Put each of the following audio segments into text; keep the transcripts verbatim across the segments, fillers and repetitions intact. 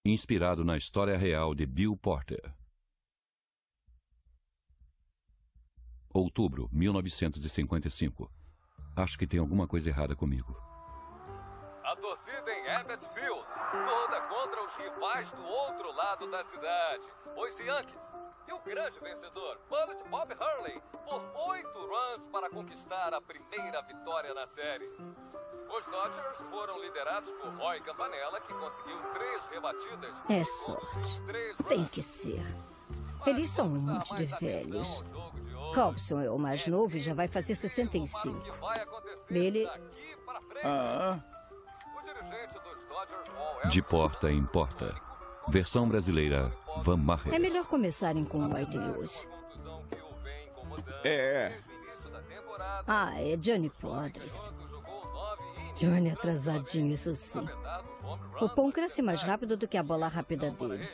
inspirado na história real de Bill Porter. Outubro, mil novecentos e cinquenta e cinco. Acho que tem alguma coisa errada comigo. A torcida em Ebbets Field, toda contra os rivais do outro lado da cidade, os Yankees. E o grande vencedor, Bullet Bob Hurley, por oito runs para conquistar a primeira vitória na série. Os Dodgers foram liderados por Roy Campanella, que conseguiu três rebatidas. É sorte. Tem que ser. Eles são um monte de velhos. Robson é o mais novo e já vai fazer sessenta e cinco. Billy... Ah. De porta em porta. Versão brasileira, Van Maher. É melhor começarem com o White hoje. É. Ah, é Johnny Podres. Johnny atrasadinho, isso sim. O pão cresce mais rápido do que a bola rápida dele.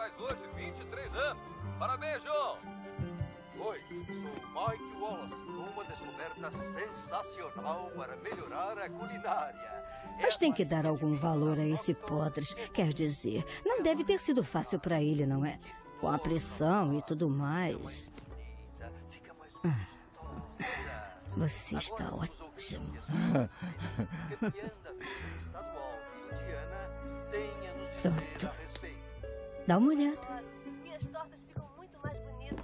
Parabéns, John! Oi, sou Mike Wallace, com uma descoberta sensacional para melhorar a culinária. Mas tem que dar algum valor a esse Podres. Quer dizer, não deve ter sido fácil para ele, não é? Com a pressão e tudo mais. Ah, você está ótimo. Pronto. Dá uma olhada. Minhas tortas ficam muito mais bonitas.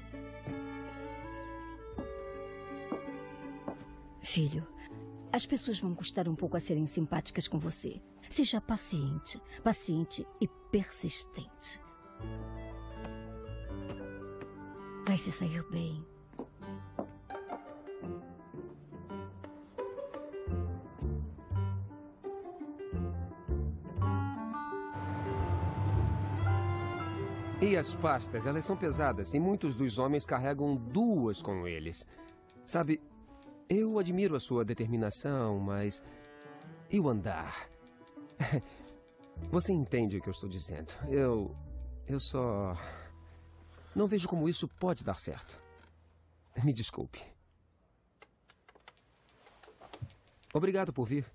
Filho, as pessoas vão custar um pouco a serem simpáticas com você. Seja paciente, paciente e persistente. Vai se sair bem. E as pastas, elas são pesadas e muitos dos homens carregam duas com eles. Sabe, eu admiro a sua determinação, mas... E o andar? Você entende o que eu estou dizendo. Eu... Eu só... Não vejo como isso pode dar certo. Me desculpe. Obrigado por vir.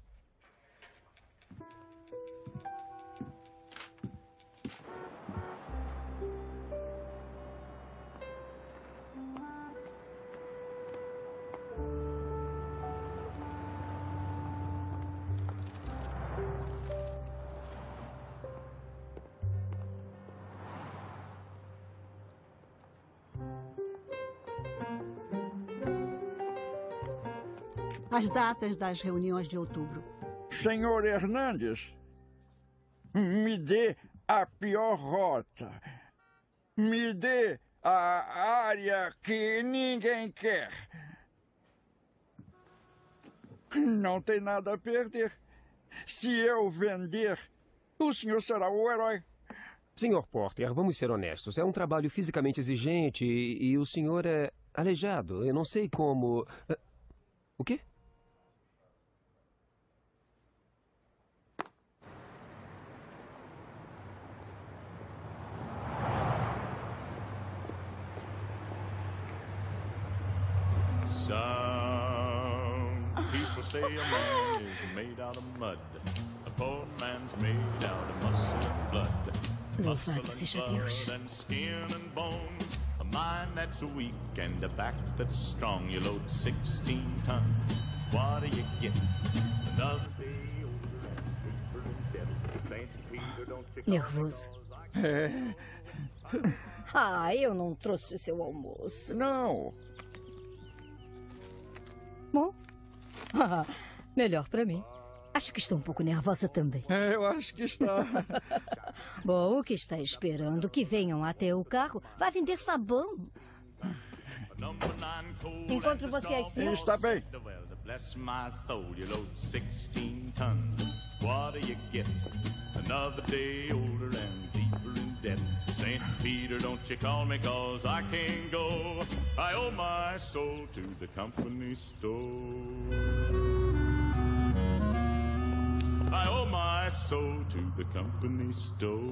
As datas das reuniões de outubro. Senhor Hernandes, me dê a pior rota. Me dê a área que ninguém quer. Não tem nada a perder. Se eu vender, o senhor será o herói. senhor Porter, vamos ser honestos. É um trabalho fisicamente exigente e, e o senhor é aleijado. Eu não sei como... O quê? Some people say a man is made out of mud. A poor man's made out of muscle and blood. Louvado seja Deus. And skin and bones. A mind that's weak and a back that's strong. You load sixteen tons. What do you get? Another day older and deeper in debt. Nervoso. É. Ah, eu não trouxe o seu almoço. Não. Bom, melhor pra mim. Acho que estou um pouco nervosa também. É, eu acho que está. Bom, o que está esperando? Que venham até o carro. Vai vender sabão. Encontro você às cinco. Está bem. Bless my soul, you load sixteen tons. What do you get? Another day older and deeper in debt. Saint Peter, don't you call me, cause I can't go. I owe my soul to the company store. I owe my soul to the company store.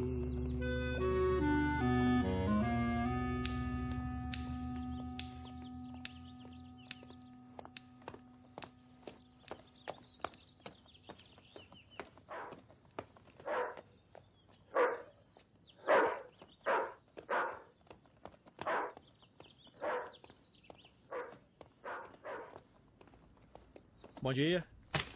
Bom dia.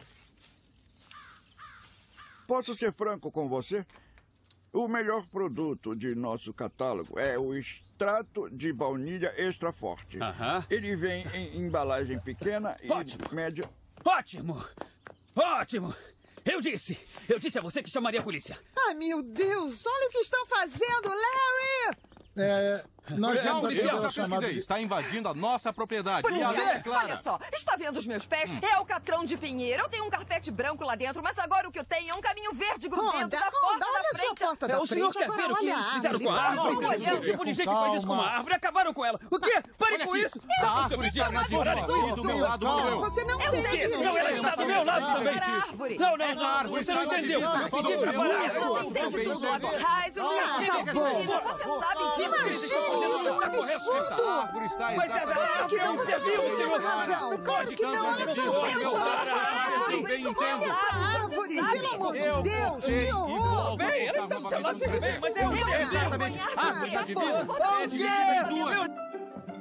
Posso ser franco com você? O melhor produto de nosso catálogo é o extrato de baunilha extra forte. Aham. Ele vem em embalagem pequena e Ótimo. média. Ótimo! Ótimo! Eu disse! Eu disse a você que chamaria a polícia. Ai, meu Deus! Olha o que estão fazendo, Larry! É... Nós já, já, já pesquisei. De... Está invadindo a nossa propriedade. Policial, e a lei é clara. olha só. Está vendo os meus pés? Hum. É alcatrão de pinheiro. Eu tenho um carpete branco lá dentro, mas agora o que eu tenho é um caminho verde grudento Honda, da porta Honda, olha da sua frente. porta da É, o senhor frente, quer ver o que olha eles a fizeram árvore. com a árvore? Olha, O tipo de gente que faz isso com a árvore, acabaram com ela. O quê? Pare com isso! A árvore está na direita do meu lado, morreu. Você não Eu tem tenho direito. Não, ela está do meu lado também. árvore. Não, não, Essa não. árvore Você está não na entendeu. divisa. Eu pedi pra parar. Você não entende tudo agora. Raiz, o Ah, tá bom. Você sabe disso. Imagine, isso é um absurdo! A árvore está Mas essa árvore que não, você você viu, tem senhor? razão. Claro que não, olha só o que Senhor, fizeram. Eu bem entendo. Árvore, pelo amor de Deus, que horror! Bem, elas estão chamando você bem, mas é o Eu Exatamente. A árvore está dividida. Bom É dividida em duas. dia!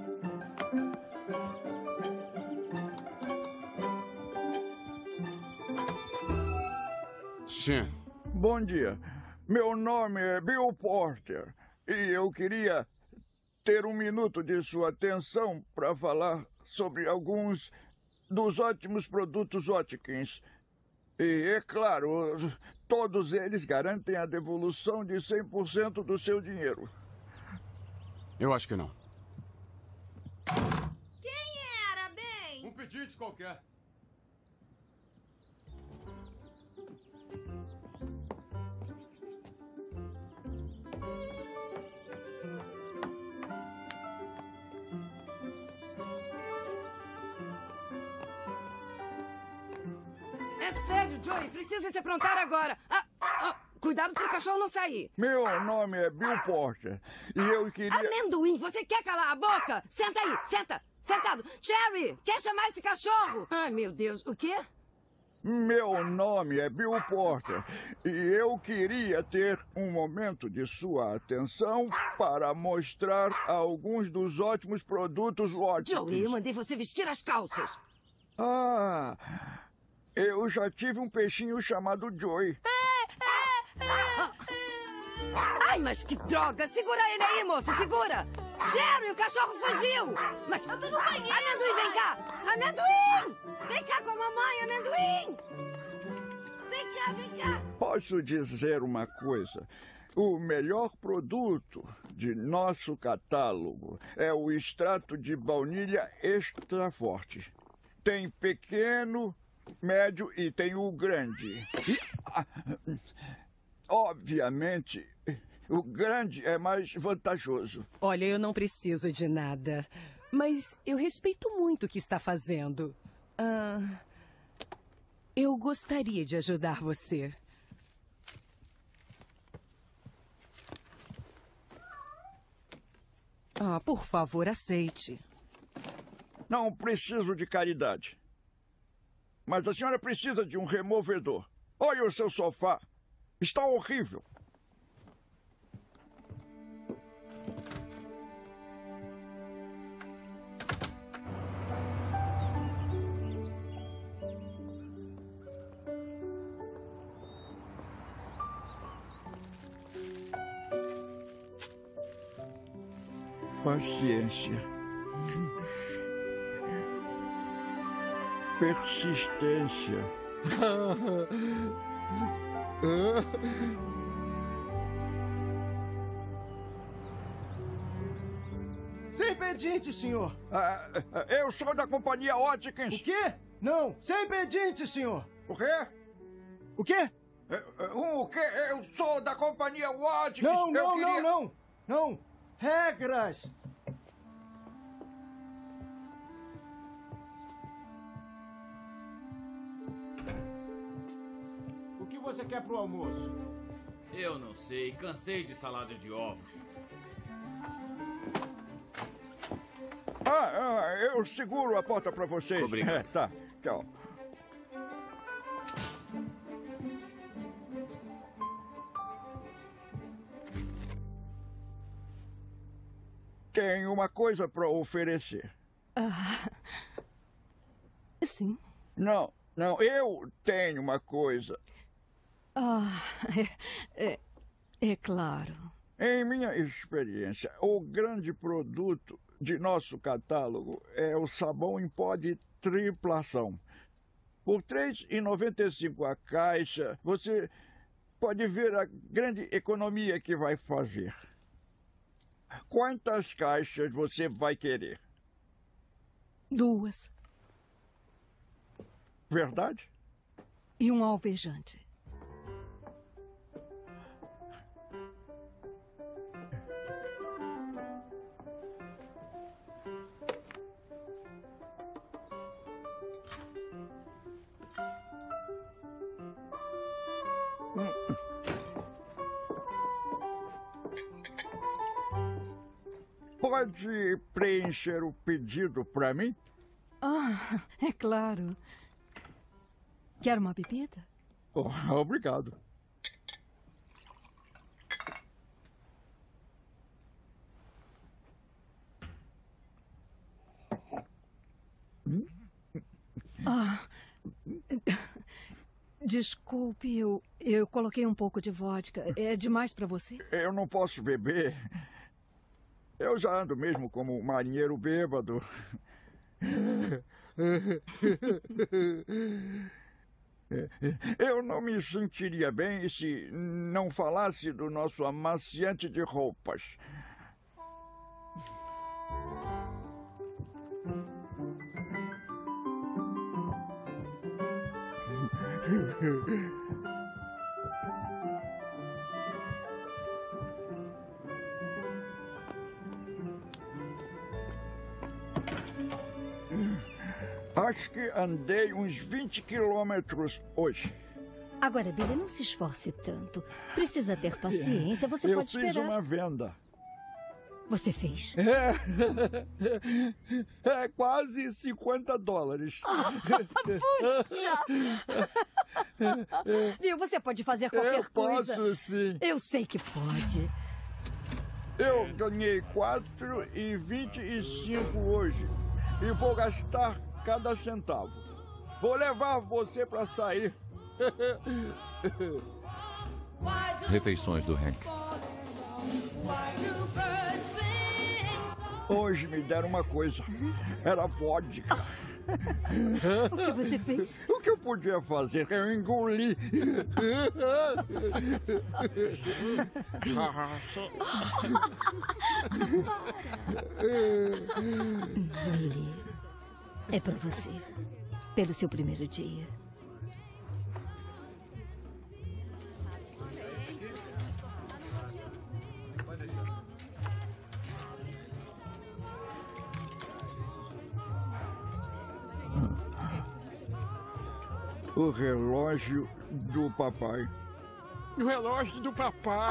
Sim. Bom dia. Meu nome é Bill Porter e eu queria ter um minuto de sua atenção para falar sobre alguns dos ótimos produtos Watkins. E, é claro, todos eles garantem a devolução de cem por cento do seu dinheiro. Eu acho que não. Quem era, bem? Um pedinte qualquer. É sério, Joey. Precisa se aprontar agora. Ah, ah, cuidado pro cachorro não sair. Meu nome é Bill Porter e eu queria... Amendoim, você quer calar a boca? Senta aí, senta. Sentado. Cherry, quer chamar esse cachorro? Ai, meu Deus. O quê? Meu nome é Bill Porter e eu queria ter um momento de sua atenção para mostrar alguns dos ótimos produtos Watkins. Joey, eu mandei você vestir as calças. Ah, eu já tive um peixinho chamado Joey. Ah. Ai, mas que droga! Segura ele aí, moço, segura! Jerry, o cachorro fugiu! Mas tá tudo bem! Amendoim, vem cá! Amendoim! Vem cá com a mamãe, amendoim! Vem cá, vem cá! Posso dizer uma coisa? O melhor produto de nosso catálogo é o extrato de baunilha extra forte. Tem pequeno, médio e tem o grande. E, ah, obviamente, o grande é mais vantajoso. Olha, eu não preciso de nada, mas eu respeito muito o que está fazendo. Ah, eu gostaria de ajudar você. Ah, por favor, aceite. Não preciso de caridade. Mas a senhora precisa de um removedor. Olha o seu sofá. Está horrível. Paciência. Persistência. Sem pedinte, senhor. Ah, eu sou da companhia Watkins. O quê? Não, sem pedinte, senhor. O quê? O quê? O quê? Eu sou da companhia Watkins. Não, eu não, queria... não, não. Não. Regras. O que você quer pro almoço? Eu não sei. Cansei de salada de ovos. Ah, ah, eu seguro a porta pra vocês. Obrigado. É, tá, tchau. Tenho uma coisa para oferecer. Ah, sim. Não, não, eu tenho uma coisa. Ah, é, é, é claro. Em minha experiência, o grande produto de nosso catálogo é o sabão em pó de triplação. Por três reais e noventa e cinco centavos a caixa, você pode ver a grande economia que vai fazer. Quantas caixas você vai querer? Duas. Verdade? E um alvejante. Pode preencher o pedido para mim? Ah, é claro. Quer uma bebida? Oh, obrigado. Ah, desculpe, eu, eu coloquei um pouco de vodka. É demais para você? Eu não posso beber. Eu já ando mesmo como um marinheiro bêbado. Eu não me sentiria bem se não falasse do nosso amaciante de roupas. Acho que andei uns vinte quilômetros hoje. Agora, Billy, não se esforce tanto. Precisa ter paciência, você Eu pode esperar. fiz uma venda. Você fez? É, é quase cinquenta dólares. Puxa! Viu, você pode fazer qualquer Eu coisa. posso, sim. Eu sei que pode. Eu ganhei quatro e vinte e cinco hoje. E vou gastar cada centavo. Vou levar você para sair. Refeições do Hank. Hoje me deram uma coisa. Era vodka. O que você fez? O que eu podia fazer? Eu engoli. Billy, é para você. Pelo seu primeiro dia. O relógio do papai. O relógio do papai.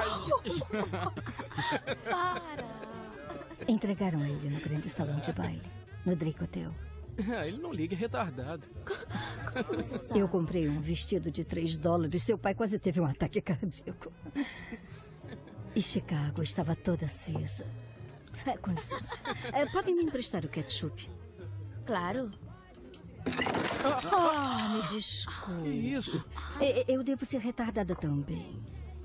Para! Entregaram ele no grande salão de baile, no Drake Hotel. Ah, ele não liga, é retardado. Como você sabe? Eu comprei um vestido de três dólares. Seu pai quase teve um ataque cardíaco. E Chicago estava toda acesa. É, com licença. É, podem me emprestar o ketchup? Claro. Ah, me desculpe. Que isso? Eu, eu devo ser retardada também.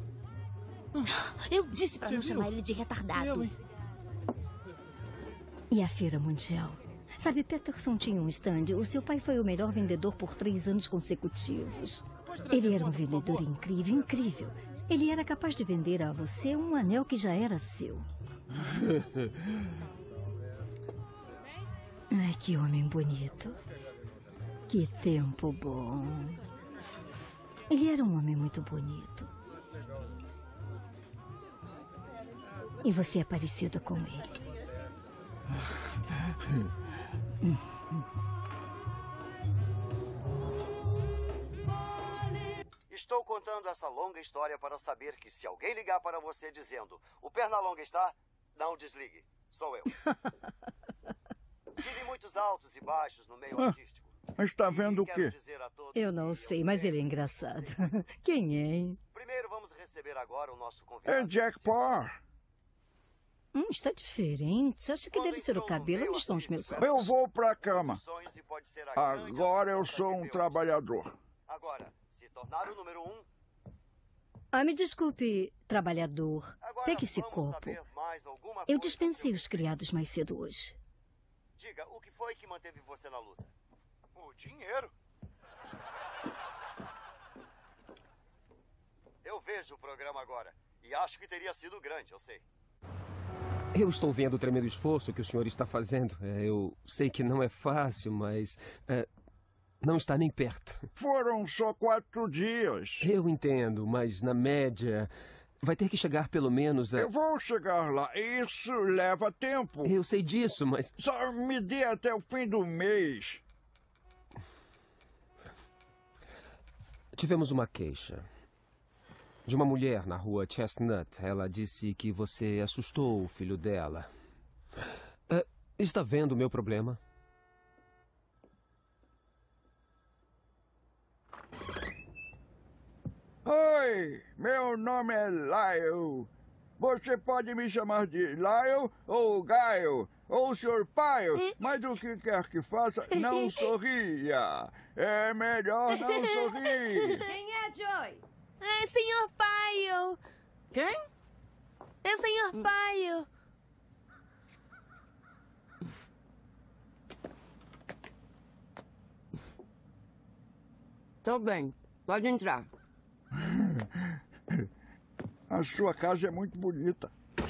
Eu disse pra Você não viu? chamar ele de retardado. Eu, hein? E a Feira Mundial? Sabe, Peterson tinha um stand. O seu pai foi o melhor vendedor por três anos consecutivos. Ele era um vendedor incrível, incrível. Ele era capaz de vender a você um anel que já era seu. Ai, que homem bonito. Que tempo bom. Ele era um homem muito bonito. E você é parecida com ele. Estou contando essa longa história para saber que se alguém ligar para você dizendo "O Pernalonga está", não desligue. Sou eu. Tive muitos altos e baixos no meio Ah, artístico. está vendo o quê? Eu não sei, mas ele é engraçado. Quem é, hein? Primeiro vamos receber agora o nosso convidado. É Jack Parr. Hum, está diferente. Acho que deve ser o cabelo. Onde estão os meus olhos? Eu vou pra cama. Agora eu sou um trabalhador. Agora, se tornar o número um... Ah, me desculpe, trabalhador. Pegue esse copo. Eu dispensei os criados mais cedo hoje. Diga, o que foi que manteve você na luta? O dinheiro. Eu vejo o programa agora. E acho que teria sido grande, eu sei. Eu estou vendo o tremendo esforço que o senhor está fazendo. É, eu sei que não é fácil, mas... É, não está nem perto. Foram só quatro dias. Eu entendo, mas na média... Vai ter que chegar pelo menos a... Eu vou chegar lá. Isso leva tempo. Eu sei disso, mas... Só me dê até o fim do mês. Tivemos uma queixa. De uma mulher na rua Chestnut. Ela disse que você assustou o filho dela. Uh, está vendo o meu problema? Oi, meu nome é Lyle. Você pode me chamar de Lyle ou Gaio ou senhor Paio, mas o que quer que faça, não sorria. É melhor não sorrir. Quem é, Joy? É senhor Paio. Quem? É o senhor Paio. Tô bem. Pode entrar. A sua casa é muito bonita.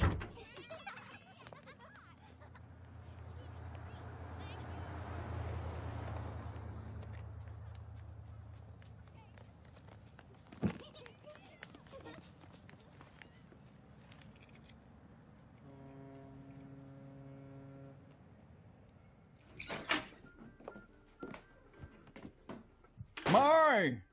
Mãe!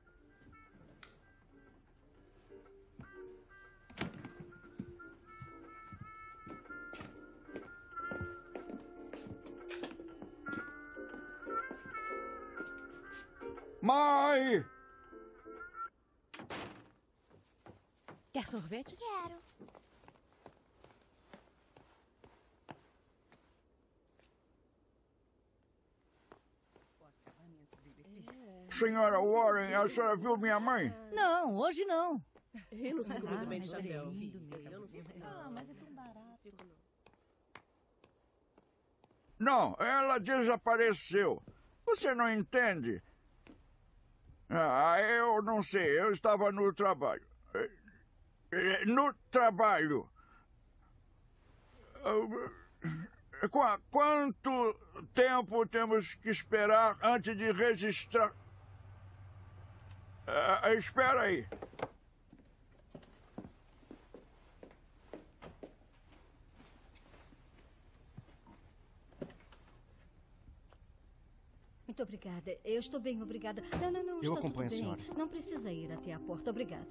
Mãe! Quer sorvete? Quero. Senhora Warren, a senhora viu minha mãe? Não, hoje não. Eu não fico muito bem de chapéu. Ah, mas é tão barato. Não, ela desapareceu. Você não entende? Ah, eu não sei, eu estava no trabalho. No trabalho. Qu- Quanto tempo temos que esperar antes de registrar? Ah, espera aí. Muito obrigada. Eu estou bem, obrigada. Não, não, não. Eu está acompanho a tudo bem. senhora. Não precisa ir até a porta. Obrigada.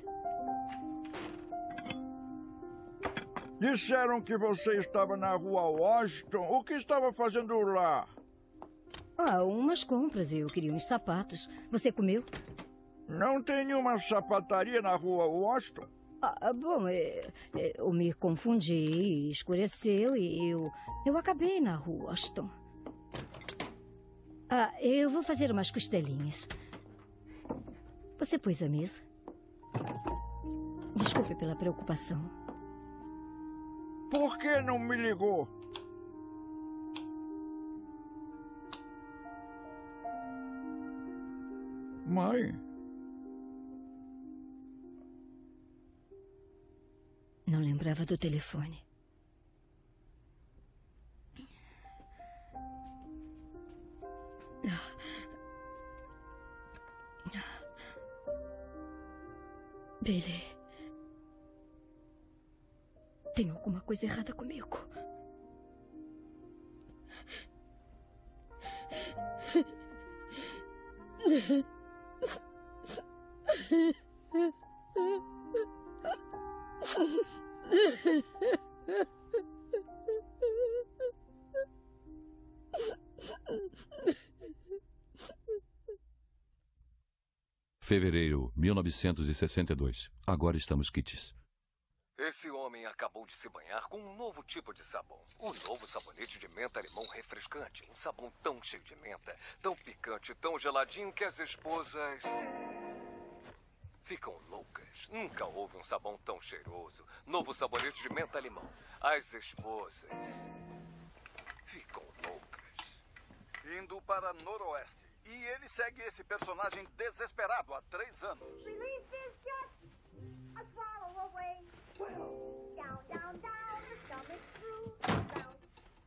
Disseram que você estava na rua Washington. O que estava fazendo lá? Ah, umas compras. Eu queria uns sapatos. Você comeu? Não tem nenhuma sapataria na rua Washington? Ah, bom, é, é, eu me confundi, escureceu e eu, eu acabei na rua Washington. Ah, eu vou fazer umas costelinhas. Você pôs a mesa? Desculpe pela preocupação. Por que não me ligou? Mãe? Não lembrava do telefone. Billy. Tem alguma coisa errada comigo. Fevereiro mil novecentos e sessenta e dois. Agora estamos quites. Esse homem acabou de se banhar com um novo tipo de sabão. Um novo sabonete de menta limão refrescante. Um sabão tão cheio de menta, tão picante, tão geladinho que as esposas ficam loucas. Nunca houve um sabão tão cheiroso. Novo sabonete de menta limão. As esposas ficam loucas. Indo para Noroeste. E ele segue esse personagem desesperado há três anos. Down, down, down, the stomach through the mouth.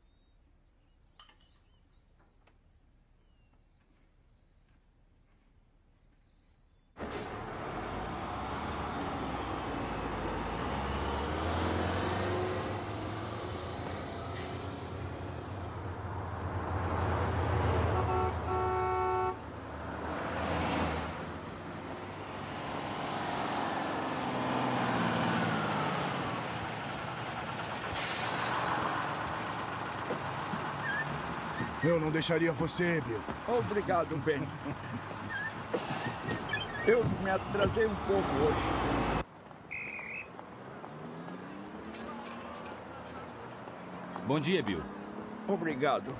Eu não deixaria você, Bill. Obrigado, Ben. Eu me atrasei um pouco hoje. Bom dia, Bill. Obrigado.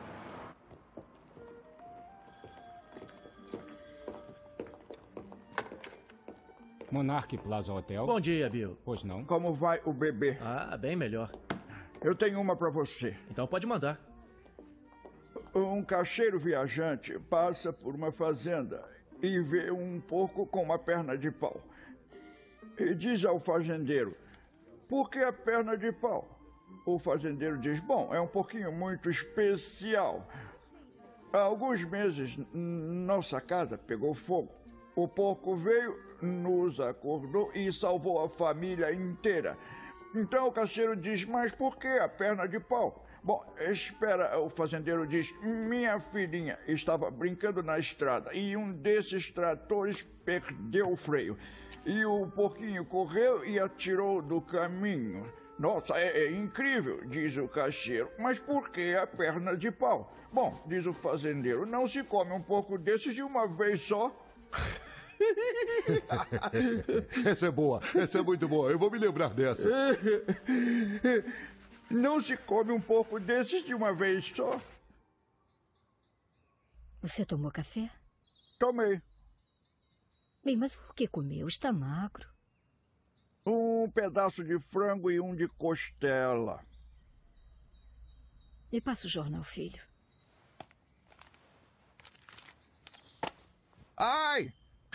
Monarch Plaza Hotel. Bom dia, Bill. Pois não? Como vai o bebê? Ah, bem melhor. Eu tenho uma para você. Então pode mandar. Um caixeiro viajante passa por uma fazenda e vê um porco com uma perna de pau. E diz ao fazendeiro, por que a perna de pau? O fazendeiro diz, bom, é um porquinho muito especial. Há alguns meses, nossa casa pegou fogo. O porco veio, nos acordou e salvou a família inteira. Então o caixeiro diz, mas por que a perna de pau? Bom, espera, o fazendeiro diz, minha filhinha estava brincando na estrada e um desses tratores perdeu o freio. E o porquinho correu e atirou do caminho. Nossa, é, é incrível, diz o caixeiro. Mas por que a perna de pau? Bom, diz o fazendeiro, não se come um porco desses de uma vez só? Essa é boa, essa é muito boa. Eu vou me lembrar dessa. Não se come um porco desses de uma vez só? Você tomou café? Tomei. Bem, mas o que comeu? Está magro. Um pedaço de frango e um de costela. E passa o jornal, filho. Ai!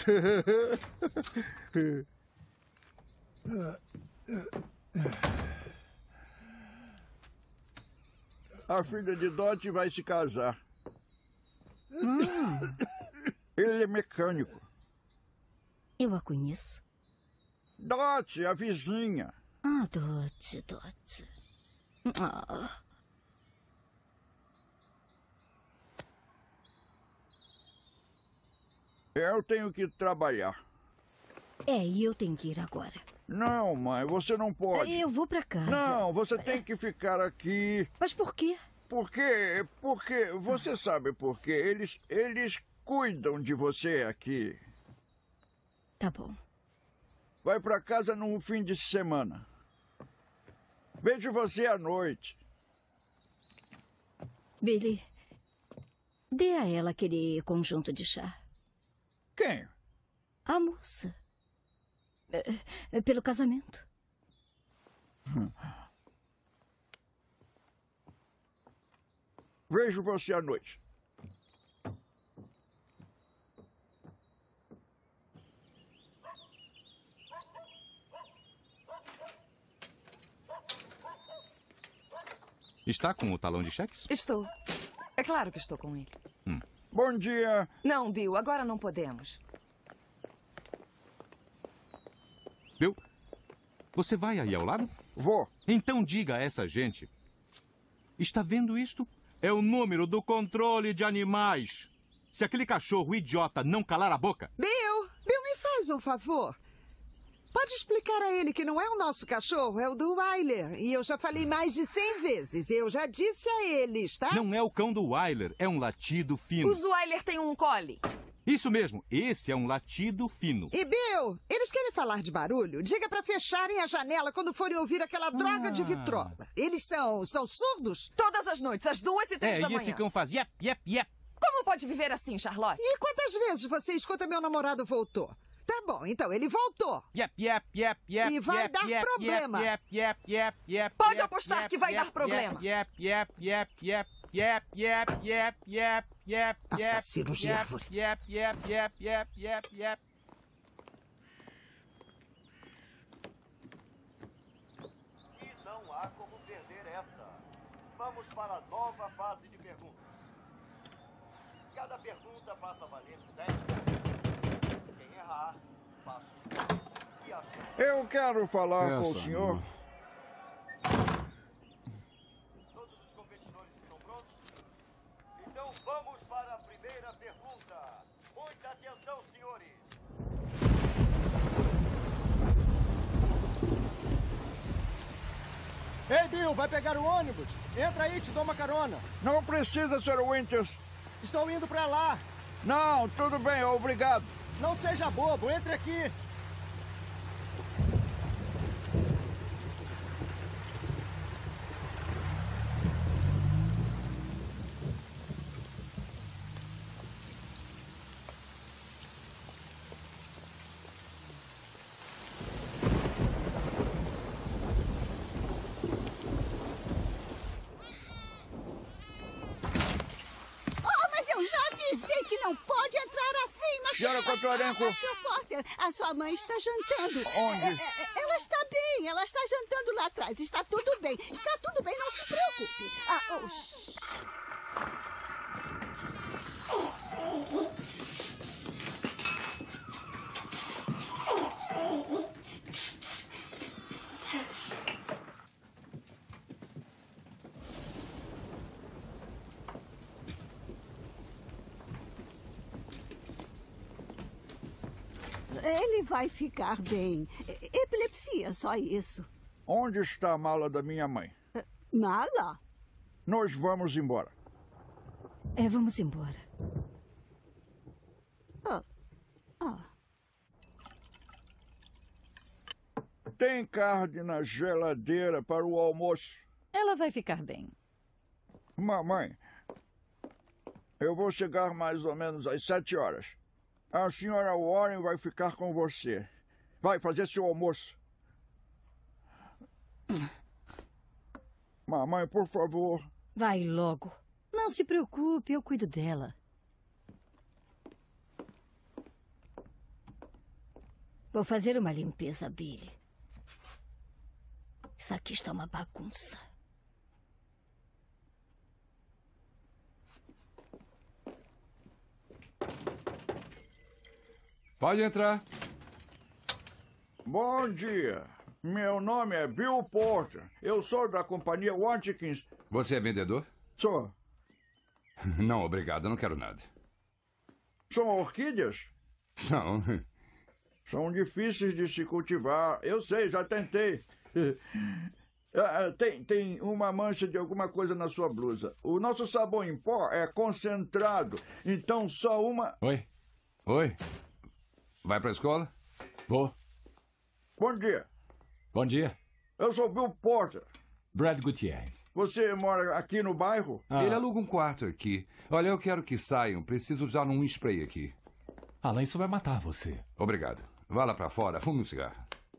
A filha de Dot vai se casar. Hum. Ele é mecânico. Eu a conheço. Dot, a vizinha. Ah, Dot, Dot. Ah. Eu tenho que trabalhar. É, e eu tenho que ir agora. Não, mãe, você não pode. Eu vou pra casa. Não, você tem que ficar aqui. Mas por quê? Por quê? Porque, você sabe por quê? Eles, eles cuidam de você aqui. Tá bom. Vai pra casa no fim de semana. Vejo você à noite. Billy, dê a ela aquele conjunto de chá. Quem? A moça. É, pelo casamento. Hum. Vejo você à noite. Está com o talão de cheques? Estou. É claro que estou com ele. Hum. Bom dia. Não, Bill, agora não podemos. Bill, você vai aí ao lado? Vou. Então diga a essa gente. Está vendo isto? É o número do controle de animais. Se aquele cachorro idiota não calar a boca... Bill, Bill, me faz um favor. Pode explicar a ele que não é o nosso cachorro, é o do Wyler. E eu já falei mais de cem vezes. Eu já disse a eles, tá? Não é o cão do Wyler, é um latido fino. O Wyler tem um collie. Isso mesmo, esse é um latido fino. E Bill, eles querem falar de barulho? Diga pra fecharem a janela quando forem ouvir aquela droga Ah. de vitrola. Eles são, são surdos? Todas as noites, às duas e três É, da e manhã. esse cão faz yep, yep, yep. Como pode viver assim, Charlotte? E quantas vezes você escuta meu namorado voltou? Tá bom, então ele voltou. Yep, yep, yep, yep. E vai yep, dar yep, problema. Yep, yep, yep, yep. Pode yep, apostar yep, que vai yep, dar problema. Yep, yep, yep, yep, yep, yep, yep, yep, yep, yep, Assassino de yep, árvore. yep, yep, yep, yep, yep, yep. E não há como perder essa. Vamos para a nova fase de perguntas. Cada pergunta passa a valer dez pontos. Quem errar, passa os pontos. E a chance... Eu quero falar Essa, com o senhor. Todos os competidores estão prontos? Então vamos para a primeira pergunta. Muita atenção, senhores. Ei, Bill, vai pegar o ônibus? Entra aí, te dou uma carona. Não precisa, senhor Winters. Estou indo pra lá. Não, tudo bem, obrigado. Não seja bobo, entre aqui. Oh, mas eu já avisei que não pode entrar assim na Senhora Cotorenco. seu Porter, a sua mãe está jantando. Onde? É, é, ela está bem, ela está jantando lá atrás. Está tudo bem, está tudo bem, não se preocupe. Ah, oh, shh. Ele vai ficar bem. E- Epilepsia, só isso. Onde está a mala da minha mãe? Mala? Nós vamos embora. É, vamos embora. Ah. Ah. Tem carne na geladeira para o almoço. Ela vai ficar bem. Mamãe, eu vou chegar mais ou menos às sete horas. A senhora Warren vai ficar com você. Vai fazer seu almoço. Mamãe, por favor. Vai logo. Não se preocupe, eu cuido dela. Vou fazer uma limpeza, Billy. Isso aqui está uma bagunça. Pode entrar. Bom dia. Meu nome é Bill Porter. Eu sou da companhia Watkins. Você é vendedor? Sou. Não, obrigado, eu não quero nada. São orquídeas? Não. São difíceis de se cultivar. Eu sei, já tentei. Ah, Tem, tem uma mancha de alguma coisa na sua blusa. O nosso sabão em pó é concentrado, então só uma... Oi. Oi. Vai pra escola? Vou. Bom dia. Bom dia. Eu sou Bill Porter. Brad Gutierrez. Você mora aqui no bairro? Ah. Ele aluga um quarto aqui. Olha, eu quero que saiam. Preciso usar um spray aqui. Alan, isso vai matar você. Obrigado. Vá lá pra fora, fume um cigarro.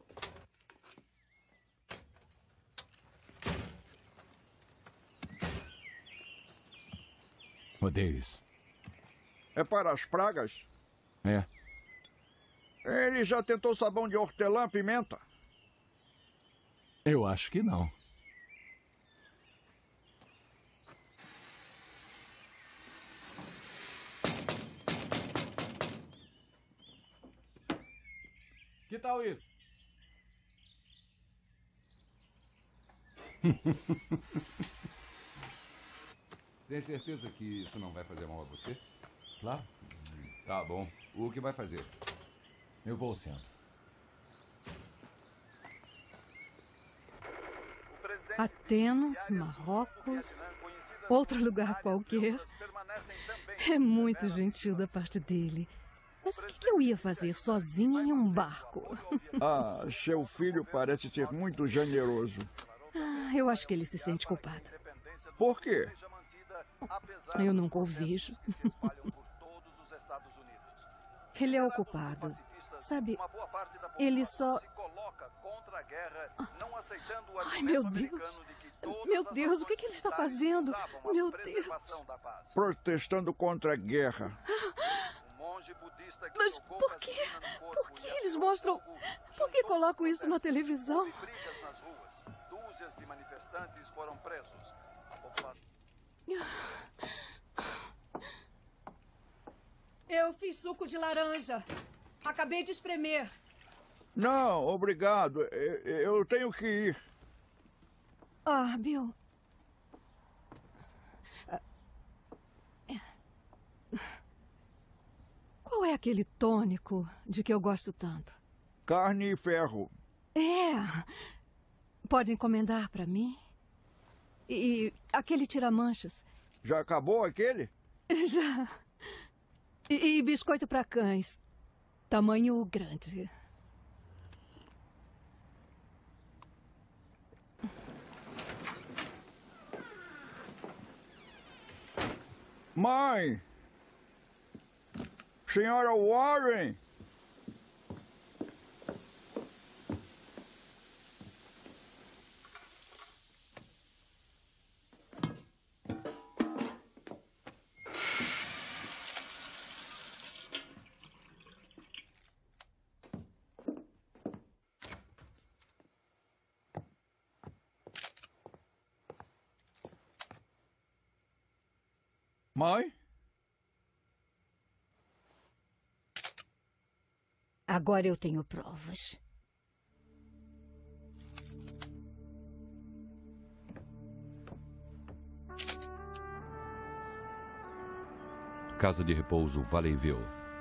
Odeio isso. É para as pragas? É. Ele já tentou sabão de hortelã, pimenta? Eu acho que não. Que tal isso? Tem certeza que isso não vai fazer mal a você? Claro. Tá bom. O que vai fazer? Eu vou ao centro. Atenas, Marrocos, outro lugar qualquer. É muito gentil da parte dele. Mas o que que eu ia fazer sozinha em um barco? Ah, seu filho parece ser muito generoso. Ah, eu acho que ele se sente culpado. Por quê? Eu nunca o vejo. Ele é o culpado. Sabe, ele só... Ai, meu Deus. Meu Deus, o que que ele está fazendo? Meu Deus. Protestando contra a guerra. Mas por quê? Por que eles mostram... Por que colocam isso na televisão? Dúzias de manifestantes foram presos. Eu fiz suco de laranja. Acabei de espremer. Não, obrigado. Eu eu tenho que ir. Ah, Bill. Qual é aquele tônico de que eu gosto tanto? Carne e ferro. É. Pode encomendar para mim? E aquele tira-manchas? Já acabou aquele? Já. E, e biscoito para cães. Tamanho grande. Mãe! Senhora Warren! Mãe? Agora eu tenho provas. Casa de repouso Valleyville.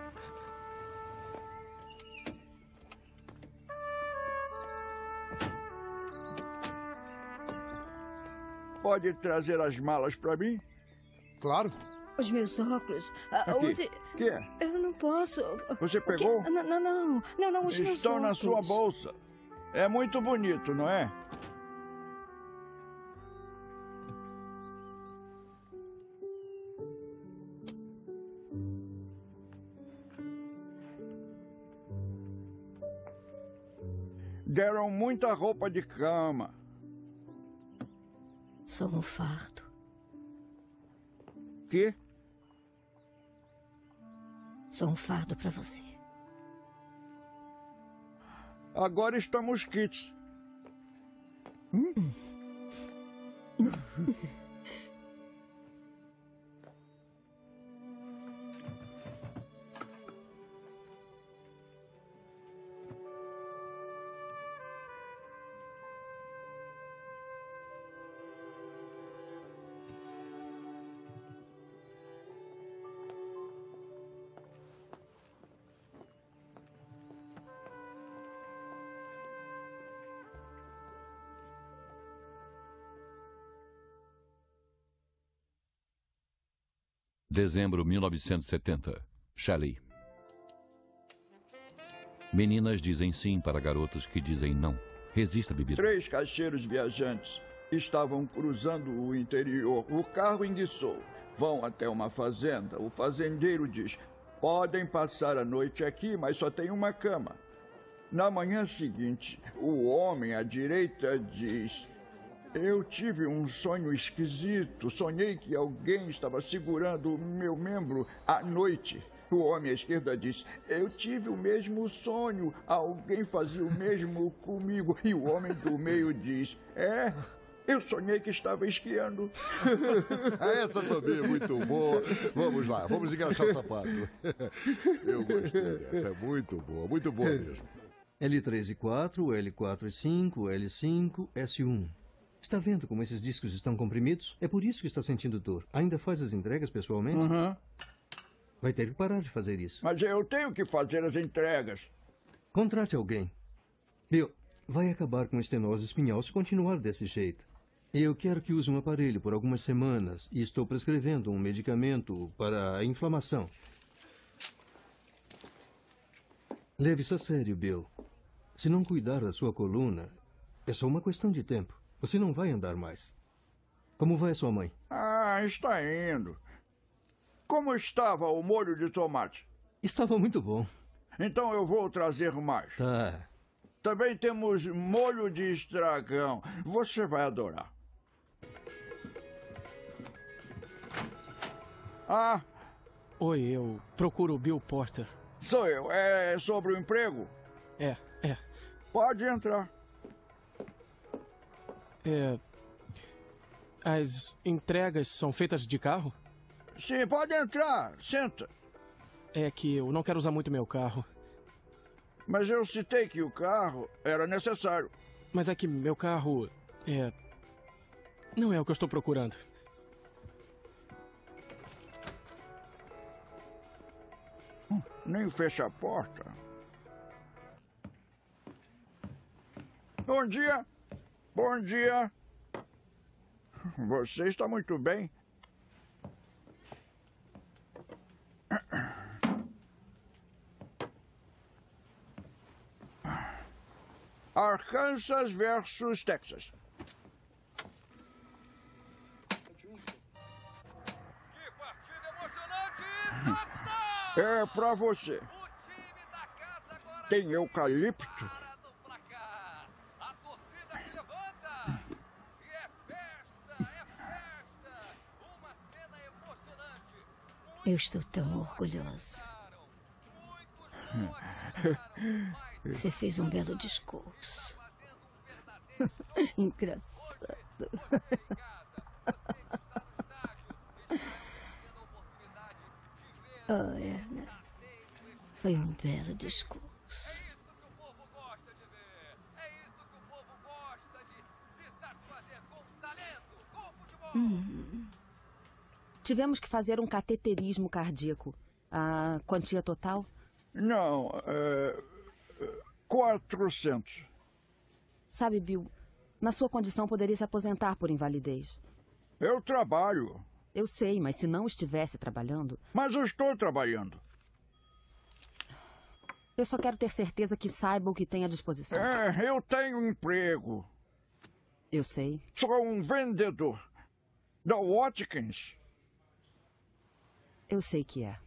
Pode trazer as malas para mim? Claro. Os meus óculos. Ah, Aqui. onde... Que é? Eu não posso. Você O quê? pegou? Não, não, não. Não, não, os meus Estão na óculos. sua bolsa. É muito bonito, não é? Deram muita roupa de cama. Sou um fardo. Que? Sou um fardo para você. Agora estamos quites. Hum? Dezembro mil novecentos e setenta. Shelley. Meninas dizem sim para garotos que dizem não. Resista, bebida. Três caixeiros viajantes estavam cruzando o interior. O carro enguiçou. Vão até uma fazenda. O fazendeiro diz: podem passar a noite aqui, mas só tem uma cama. Na manhã seguinte, o homem à direita diz: eu tive um sonho esquisito. Sonhei que alguém estava segurando o meu membro à noite. O homem à esquerda diz: eu tive o mesmo sonho. Alguém fazia o mesmo comigo. E o homem do meio diz: é, eu sonhei que estava esquiando. Essa também é muito boa. Vamos lá, vamos engraxar o sapato. Eu gostei dessa, é muito boa, muito boa mesmo. L três e quatro, L quatro e cinco, L cinco, S um. Está vendo como esses discos estão comprimidos? É por isso que está sentindo dor. Ainda faz as entregas pessoalmente? Uhum. Vai ter que parar de fazer isso. Mas eu tenho que fazer as entregas. Contrate alguém. Bill, vai acabar com estenose espinhal se continuar desse jeito. Eu quero que use um aparelho por algumas semanas e estou prescrevendo um medicamento para a inflamação. Leve isso a sério, Bill. Se não cuidar da sua coluna, é só uma questão de tempo. Você não vai andar mais. Como vai a sua mãe? Ah, está indo. Como estava o molho de tomate? Estava muito bom. Então eu vou trazer mais. Tá. Também temos molho de estragão. Você vai adorar. Ah. Oi, eu procuro o Bill Porter. Sou eu. É sobre o emprego? É, é. Pode entrar. É... As entregas são feitas de carro? Sim, pode entrar. Senta. É que eu não quero usar muito meu carro. Mas eu citei que o carro era necessário. Mas é que meu carro é... não é o que eu estou procurando. Hum, nem fecha a porta. Bom dia. Bom dia. Você está muito bem. Arkansas versus Texas. Que partida emocionante! É pra você. Tem eucalipto? A torcida se levanta! E é festa, é festa! Uma cena emocionante! Eu estou tão orgulhosa. Você fez um belo discurso. Engraçado. Oh, Ernest. Foi um belo discurso. Hum. Tivemos que fazer um cateterismo cardíaco. A quantia total? Não, é... quatrocentos. Sabe, Bill, na sua condição poderia se aposentar por invalidez. Eu trabalho. Eu sei, mas se não estivesse trabalhando... Mas eu estou trabalhando. Eu só quero ter certeza que saiba o que tem à disposição. É, eu tenho emprego. Eu sei. Sou um vendedor. Da Watkins. Eu sei que é.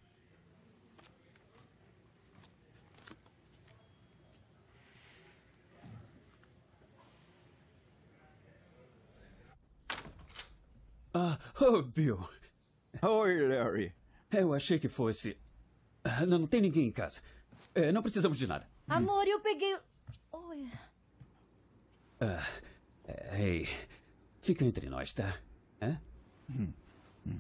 Ah, oh, Bill. Oi, Larry. Eu achei que fosse... Ah, não, não tem ninguém em casa. É, não precisamos de nada. Amor, eu peguei... Oi. Ah, ei, fica entre nós, tá? Hã? Hum. Hum.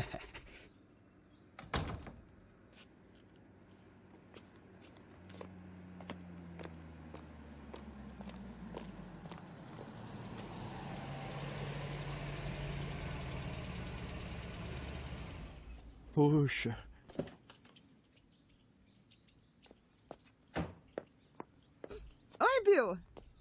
Puxa. Oi, Bill.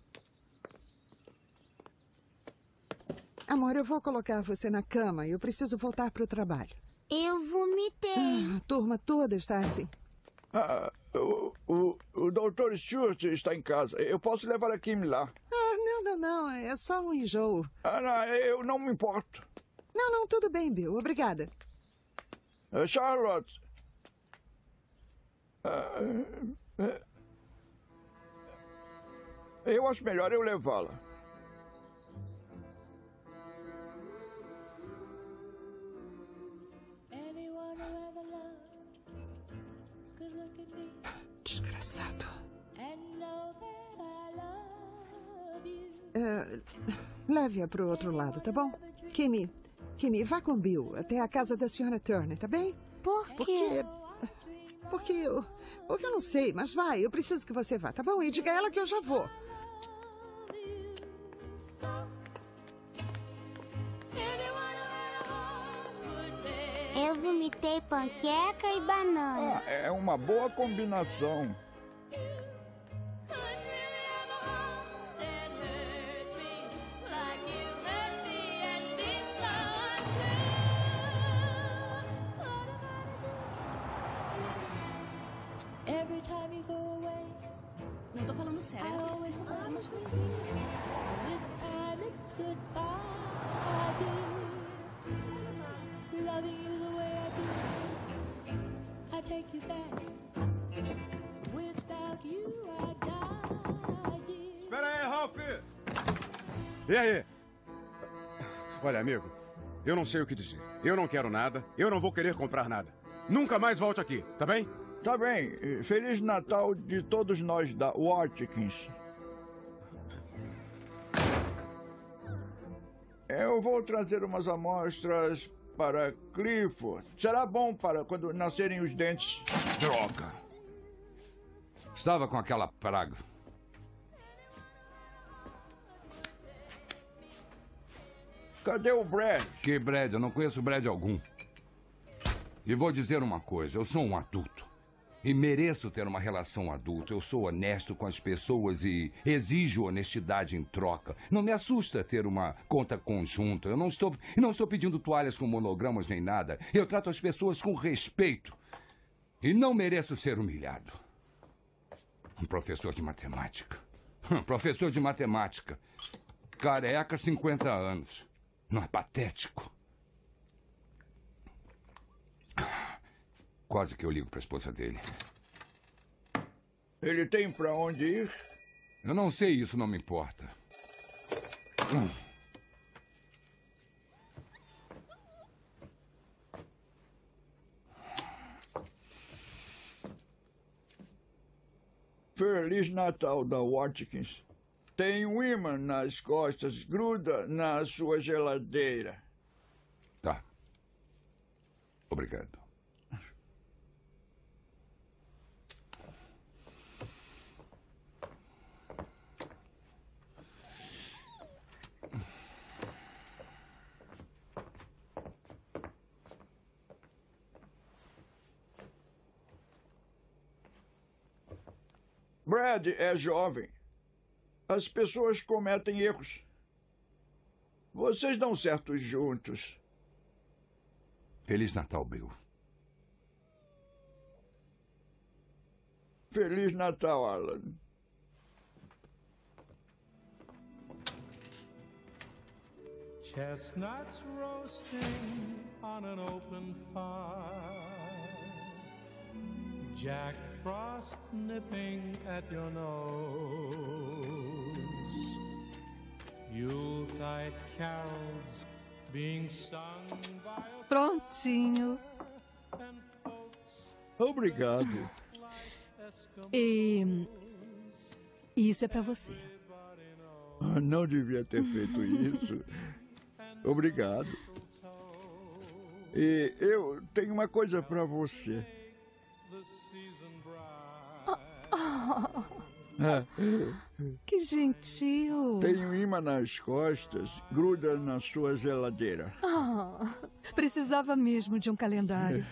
Amor, eu vou colocar você na cama e eu preciso voltar para o trabalho. Eu vomitei. Ah, a turma toda está assim. Ah, o, o, o doutor Stewart está em casa. Eu posso levar a Kim lá. Ah, não, não, não. É só um enjoo. Ah, não, eu não me importo. Não, não, tudo bem, Bill. Obrigada. Uh, Charlotte. Uh, uh, eu acho melhor eu levá-la. Desgraçado. É, leve-a para o outro lado, tá bom? Kimmy, Kimmy, vá com Bill até a casa da senhora Turner, tá bem? Por quê? Porque... Porque eu... Porque eu não sei, mas vai. Eu preciso que você vá, tá bom? E diga a ela que eu já vou. Eu vomitei panqueca e banana. Ah, é uma boa combinação. sério, era preciso comprar umas coisinhas. Espera aí, Ralph! E aí? Olha, amigo, eu não sei o que dizer. Eu não quero nada, eu não vou querer comprar nada. Nunca mais volte aqui, tá bem? Tá bem. Feliz Natal de todos nós da Watkins. Eu vou trazer umas amostras para Clifford. Será bom para quando nascerem os dentes. Droga! Estava com aquela praga. Cadê o Brad? Que Brad? Eu não conheço Brad algum. E vou dizer uma coisa, eu sou um adulto. E mereço ter uma relação adulta. Eu sou honesto com as pessoas e exijo honestidade em troca. Não me assusta ter uma conta conjunta. Eu não estou, não estou pedindo toalhas com monogramas nem nada. Eu trato as pessoas com respeito. E não mereço ser humilhado. Um professor de matemática. Um professor de matemática. Careca, cinquenta anos. Não é patético? Quase que eu ligo para a esposa dele. Ele tem para onde ir? Eu não sei, isso não me importa. Hum. Feliz Natal da Watkins. Tem um imã nas costas, gruda na sua geladeira. Tá. Obrigado. Brad é jovem. As pessoas cometem erros. Vocês dão certo juntos. Feliz Natal, Bill. Feliz Natal, Alan. Chestnuts roasting on an open fire. Jack Frost nipping at your nose. Yuletide carols being sung by a Prontinho. Obrigado. E isso é pra você. Ah, não devia ter feito isso. Obrigado. E eu tenho uma coisa pra você. Oh, que gentil. Tem um imã nas costas, gruda na sua geladeira. Oh, precisava mesmo de um calendário.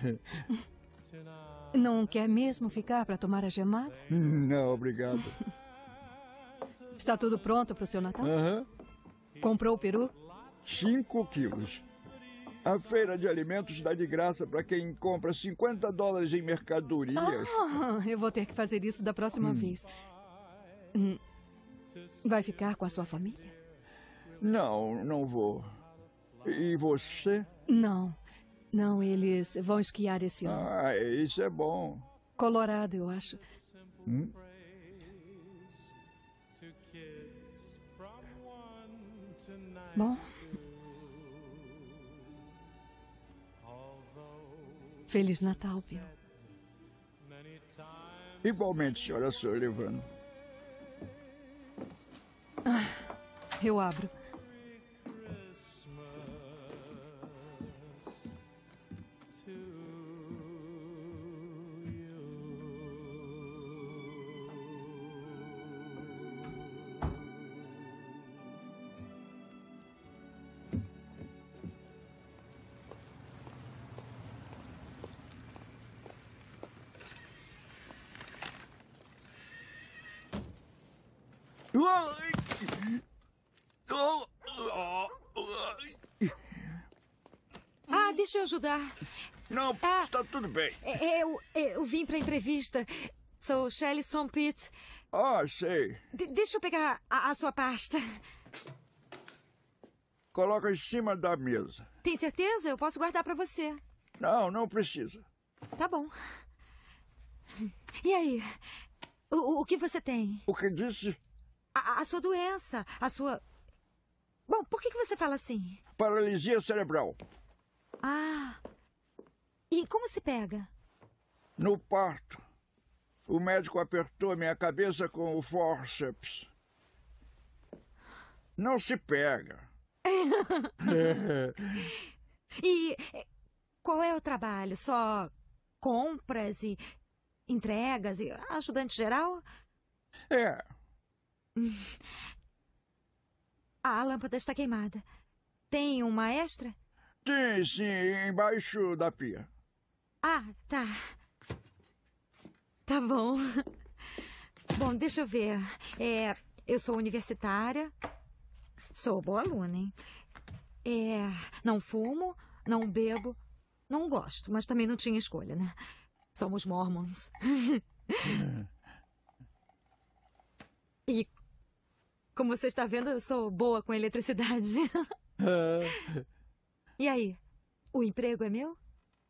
Não quer mesmo ficar para tomar a gemada? Não, obrigado. Está tudo pronto para o seu Natal? Aham. Comprou o peru? Cinco quilos. A feira de alimentos dá de graça para quem compra cinquenta dólares em mercadorias. Oh, eu vou ter que fazer isso da próxima hum. vez. Hum. Vai ficar com a sua família? Não, não vou. E você? Não. Não, eles vão esquiar esse ano. Ah, isso é bom. Colorado, eu acho. Hum? Bom. Feliz Natal, Bill. Igualmente, senhora Sullivan. Ah, eu abro. Ah, deixa eu ajudar. Não, ah, está tudo bem. Eu, eu vim para a entrevista. Sou Shelley Sompit. Ah, sei. De- deixa eu pegar a, a sua pasta. Coloca em cima da mesa. Tem certeza? Eu posso guardar pra você. Não, não precisa. Tá bom. E aí? O, o, o que você tem? O que disse? A, a sua doença, a sua... Bom, por que, que você fala assim? Paralisia cerebral. Ah. E como se pega? No parto. O médico apertou minha cabeça com o fórceps. Não se pega. E qual é o trabalho? Só compras e entregas e ajudante geral? É. A lâmpada está queimada. Tem uma extra? Tem, sim, embaixo da pia. Ah, tá. Tá bom. Bom, deixa eu ver. É, eu sou universitária. Sou boa aluna, hein? É, não fumo, não bebo, não gosto, mas também não tinha escolha, né? Somos mormons. E, como você está vendo, eu sou boa com eletricidade. E aí, o emprego é meu?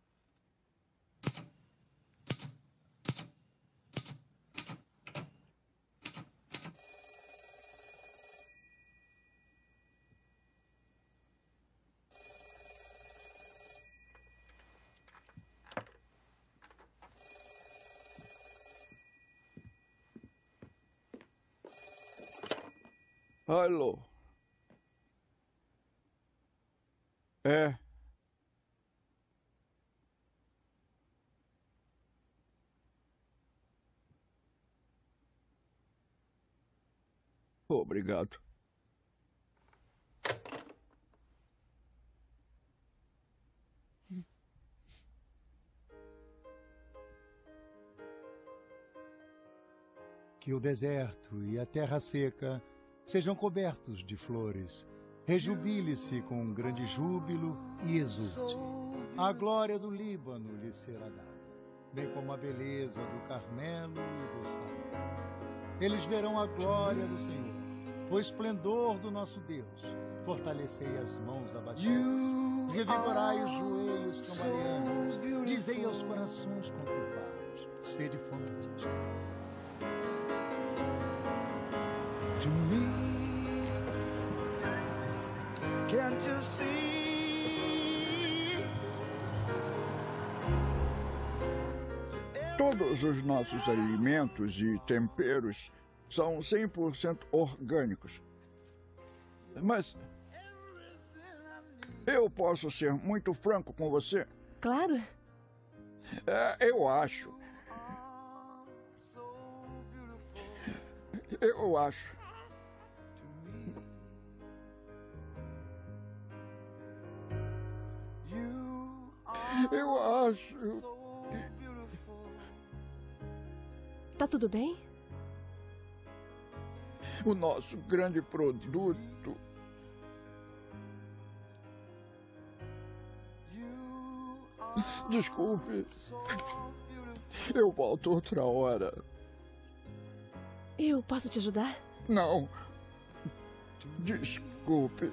Alô? É. Obrigado. Que o deserto e a terra seca sejam cobertos de flores. Rejubile-se com um grande júbilo e exulte. A glória do Líbano lhe será dada, bem como a beleza do Carmelo e do Saron. Eles verão a glória do Senhor, o esplendor do nosso Deus. Fortalecei as mãos abatidas, revigorai os joelhos cambaleantes, dizei aos corações conturbados, sede fortes. To me, can't you see? Todos os nossos alimentos e temperos são cem por cento orgânicos. Mas eu posso ser muito franco com você? Claro. É, eu acho. Eu acho. Eu acho que... Tá tudo bem? O nosso grande produto... Desculpe. Eu volto outra hora. Eu posso te ajudar? Não. Desculpe.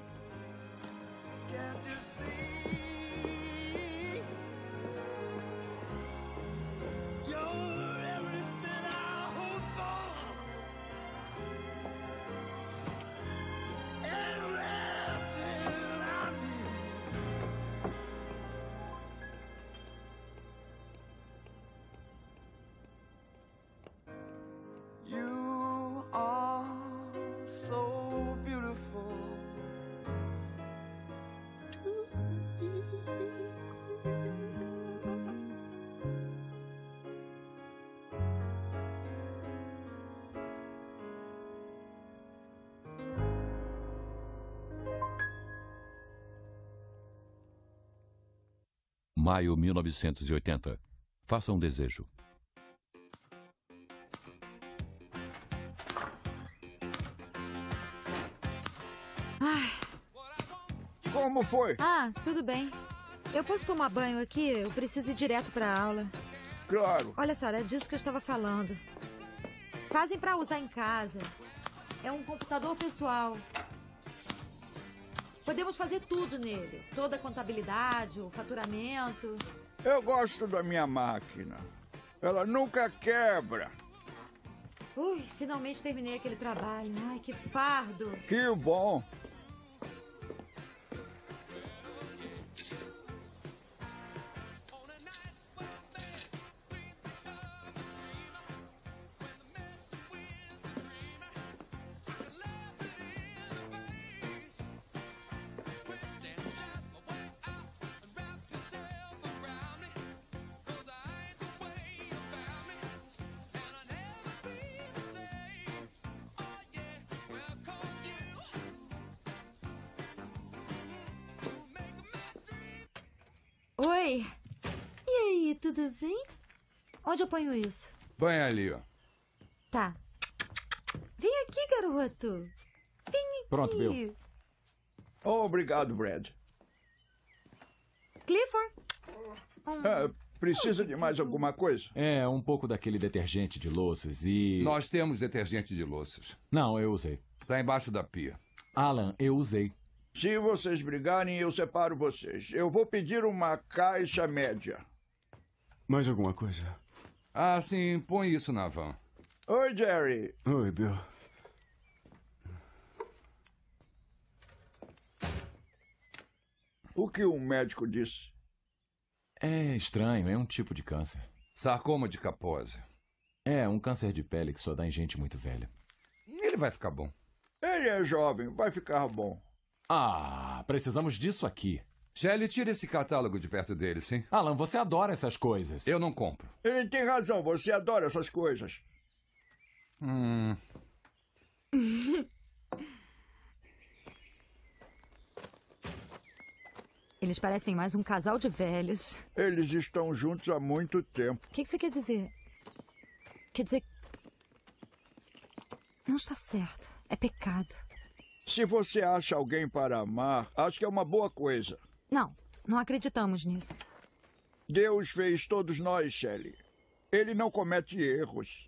Maio mil novecentos e oitenta. Faça um desejo. Ai. Como foi? Ah, tudo bem. Eu posso tomar banho aqui? Eu preciso ir direto para a aula. Claro. Olha só, era disso que eu estava falando. Fazem pra usar em casa. É um computador pessoal. Podemos fazer tudo nele. Toda a contabilidade, o faturamento. Eu gosto da minha máquina. Ela nunca quebra. Ui, finalmente terminei aquele trabalho. Ai, que fardo. Que bom. Oi. E aí, tudo bem? Onde eu ponho isso? Põe ali, ó. Tá. Vem aqui, garoto. Vem aqui. Pronto, Bill. Oh, obrigado, Brad. Clifford? Ah, precisa de mais alguma coisa? É, um pouco daquele detergente de louças e... Nós temos detergente de louças. Não, eu usei. Tá embaixo da pia. Alan, eu usei. Se vocês brigarem, eu separo vocês. Eu vou pedir uma caixa média. Mais alguma coisa? Ah, sim. Põe isso na van. Oi, Jerry. Oi, Bill. O que um médico disse? É estranho, é um tipo de câncer. Sarcoma de Kaposi. É, um câncer de pele que só dá em gente muito velha. Ele vai ficar bom. Ele é jovem, vai ficar bom. Ah, precisamos disso aqui. Shelley, tira esse catálogo de perto dele, sim? Alan, você adora essas coisas. Eu não compro. Ele tem razão, você adora essas coisas. Hum... Eles parecem mais um casal de velhos. Eles estão juntos há muito tempo. O que, que você quer dizer? Quer dizer... Não está certo. É pecado. Se você acha alguém para amar, acho que é uma boa coisa. Não, não acreditamos nisso. Deus fez todos nós, Shelley. Ele não comete erros.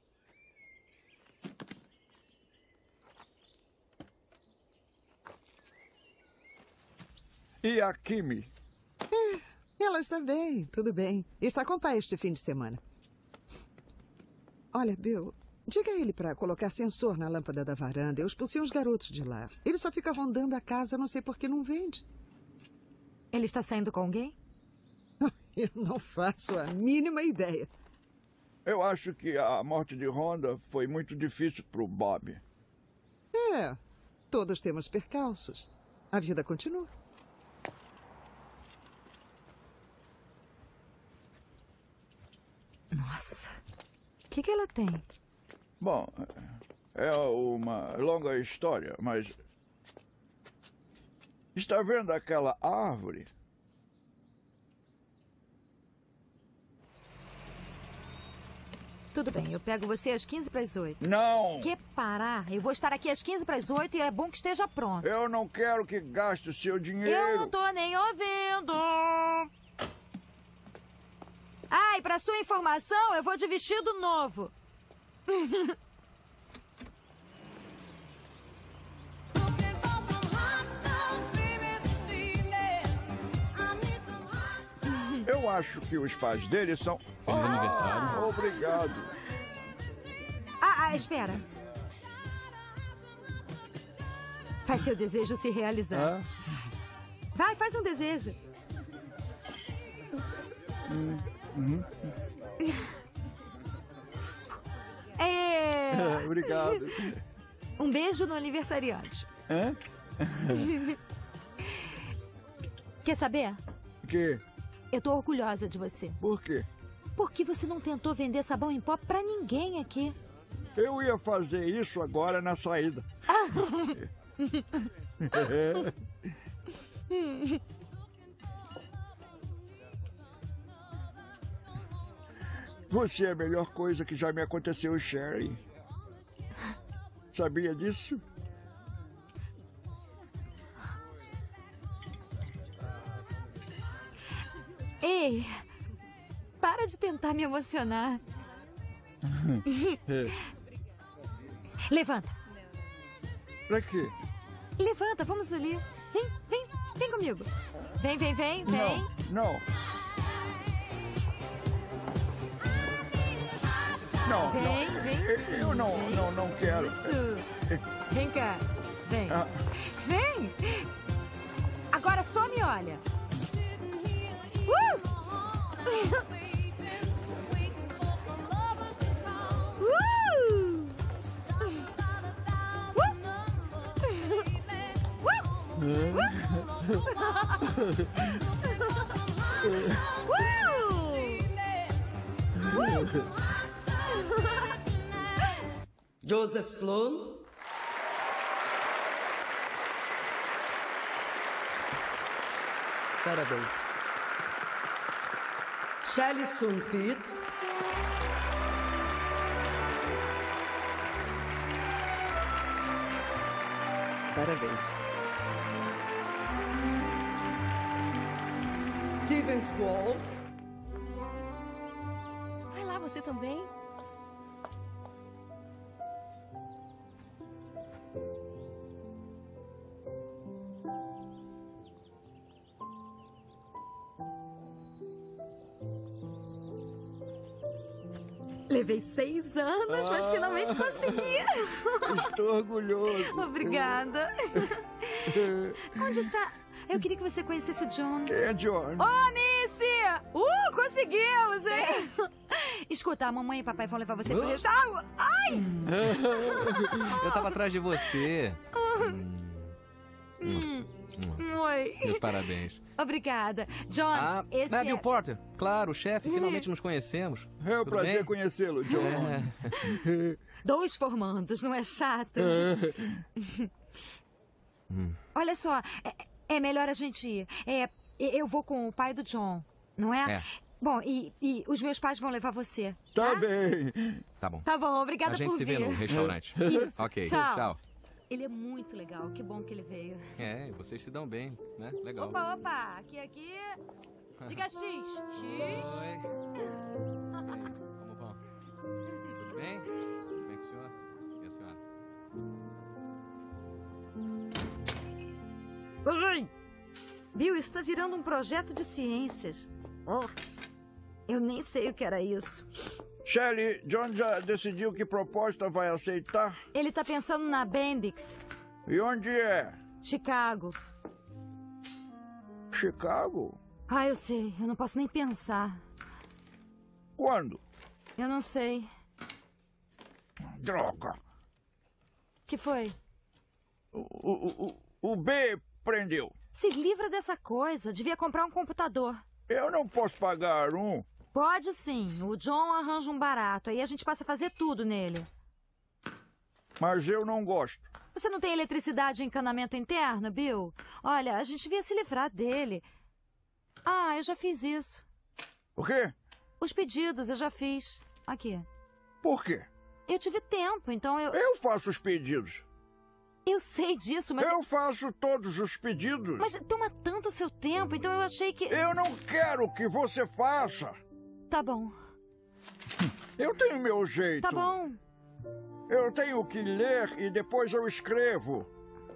E a Kimi? É, ela está bem, tudo bem. Está com o pai este fim de semana. Olha, Bill, diga a ele para colocar sensor na lâmpada da varanda. Eu expulsei os garotos de lá. Ele só fica rondando a casa, não sei por que não vende. Ele está saindo com alguém? Eu não faço a mínima ideia. Eu acho que a morte de Rhonda foi muito difícil para o Bob. É, todos temos percalços. A vida continua. Nossa, o que, que ela tem? Bom, é uma longa história, mas... Está vendo aquela árvore? Tudo bem, eu pego você às quinze para as oito. Não! Quer parar? Eu vou estar aqui às quinze para as oito e é bom que esteja pronto. Eu não quero que gaste o seu dinheiro. Eu não tô nem ouvindo. Ah, e para sua informação, eu vou de vestido novo. Eu acho que os pais dele são... Feliz ah, aniversário. Obrigado. Ah, ah, espera. Faz seu desejo se realizar. Ah? Vai, faz um desejo. Hum, hum. É... Obrigado. Um beijo no aniversariante. Hã? Quer saber? Que? Eu tô orgulhosa de você. Por quê? Porque você não tentou vender sabão em pó pra ninguém aqui. Eu ia fazer isso agora na saída. Você é a melhor coisa que já me aconteceu, Sherry. Sabia disso? Ei, para de tentar me emocionar. Levanta. Pra quê? Levanta, vamos ali. Vem, vem, vem comigo. Vem, vem, vem, vem. Não, não. Não, Vem, não. vem. Eu não, vem. não, não quero. Isso. Vem cá. Vem. Ah. Vem. Agora só me olha. Uh! Joseph Sloan. Parabéns. Shelley Sun Pitt. Parabéns. Steven Squall. Vai lá, você também. Levei seis anos, mas Ah. finalmente consegui. Estou orgulhoso. Obrigada. Onde está? Eu queria que você conhecesse o John. Quem é John? Ô, Missy! Uh, conseguimos, hein? Escuta, a mamãe e o papai vão levar você pro restaurante. Ai! Eu tava atrás de você. Hum. Oi. Meus parabéns. Obrigada. John, Ah, esse ah, Bill é... Porter. Claro, o chefe. Finalmente nos conhecemos. É um Tudo prazer bem? conhecê-lo, John. É. Dois formandos, não é chato? Olha só, é, é melhor a gente ir. É, eu vou com o pai do John, não é? É. Bom, e, e os meus pais vão levar você. Tá bem. Tá bom. Tá bom, obrigada A gente por se vir. vê no restaurante. Isso. Ok, Tchau. tchau. Ele é muito legal, que bom que ele veio. É, vocês se dão bem, né? Legal. Opa, opa, aqui, aqui. Diga X. X. Oi. Como vão? Tudo bem? Tudo bem com o senhor? E a senhora? Oi! Bill, isso tá virando um projeto de ciências. Oh, eu nem sei o que era isso. Shelley, John já decidiu que proposta vai aceitar? Ele tá pensando na Bendix. E onde é? Chicago. Chicago? Ah, eu sei. Eu não posso nem pensar. Quando? Eu não sei. Droga. Que foi? O, o, o, o B prendeu. Se livra dessa coisa. Devia comprar um computador. Eu não posso pagar um. Pode sim. O John arranja um barato. Aí a gente passa a fazer tudo nele. Mas eu não gosto. Você não tem eletricidade e encanamento interno, Bill? Olha, a gente devia se livrar dele. Ah, eu já fiz isso. O quê? Os pedidos eu já fiz. Aqui. Por quê? Eu tive tempo, então eu... Eu faço os pedidos. Eu sei disso, mas... Eu faço todos os pedidos. Mas toma tanto seu tempo, então eu achei que... Eu não quero que você faça. Tá bom. Eu tenho meu jeito. Tá bom. Eu tenho que ler e depois eu escrevo.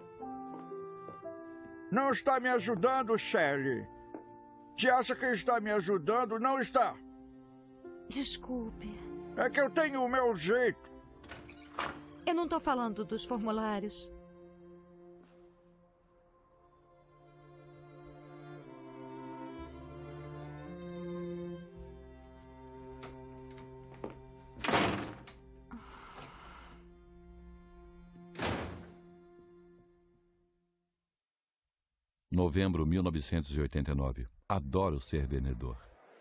Não está me ajudando, Shelley. Se acha que está me ajudando, não está. Desculpe. É que eu tenho o meu jeito. Eu não tô falando dos formulários. Novembro mil novecentos e oitenta e nove. Adoro ser vendedor.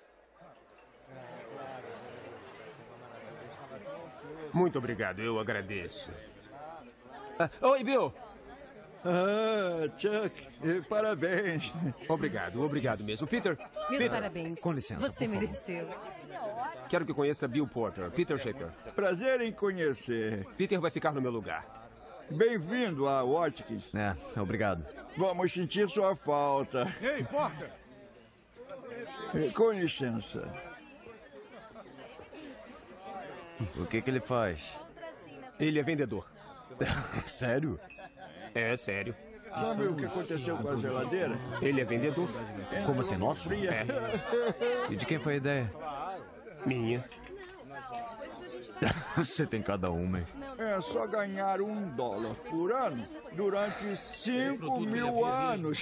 Muito obrigado, eu agradeço. Ah, oi, Bill. Ah, Chuck, parabéns. Obrigado, obrigado mesmo. Peter. Meus Peter, parabéns. Com licença, Você por favor. mereceu. Quero que conheça Bill Porter, Peter Schaefer. Prazer em conhecer. Peter vai ficar no meu lugar. Bem-vindo a Watkins. É, obrigado. Vamos sentir sua falta. Ei, Porter! Com licença. O que que ele faz? Ele é vendedor. Sério? É sério. Sabe o que aconteceu com a geladeira? Ele é vendedor. Como assim, nosso? É. E de quem foi a ideia? Minha. Você tem cada uma, hein? É só ganhar um dólar por ano durante cinco mil anos.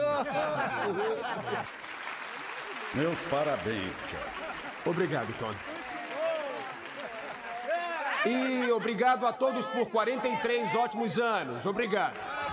Meus parabéns, Chuck. Obrigado, Tony. E obrigado a todos por quarenta e três ótimos anos. Obrigado.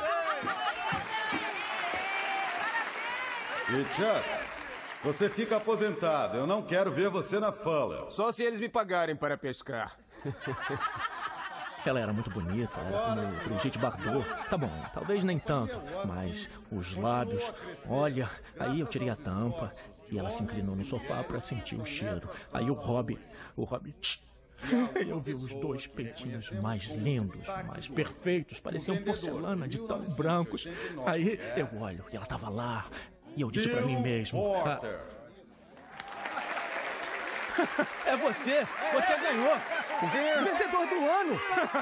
E Chuck, você fica aposentado. Eu não quero ver você na Fuller. Só se eles me pagarem para pescar. Ela era muito bonita, era como Brigitte Bardot. Tá bom, talvez nem tanto, mas os lábios, olha, aí eu tirei a tampa e ela se inclinou no sofá para sentir o cheiro. Aí o Robbie, o Robbie, tch, eu vi os dois peitinhos mais lindos, mais perfeitos, pareciam porcelana de tão brancos. Aí eu olho e ela tava lá e eu disse para mim mesmo... Ah, é você! Você ganhou! O quê? Vendedor do ano!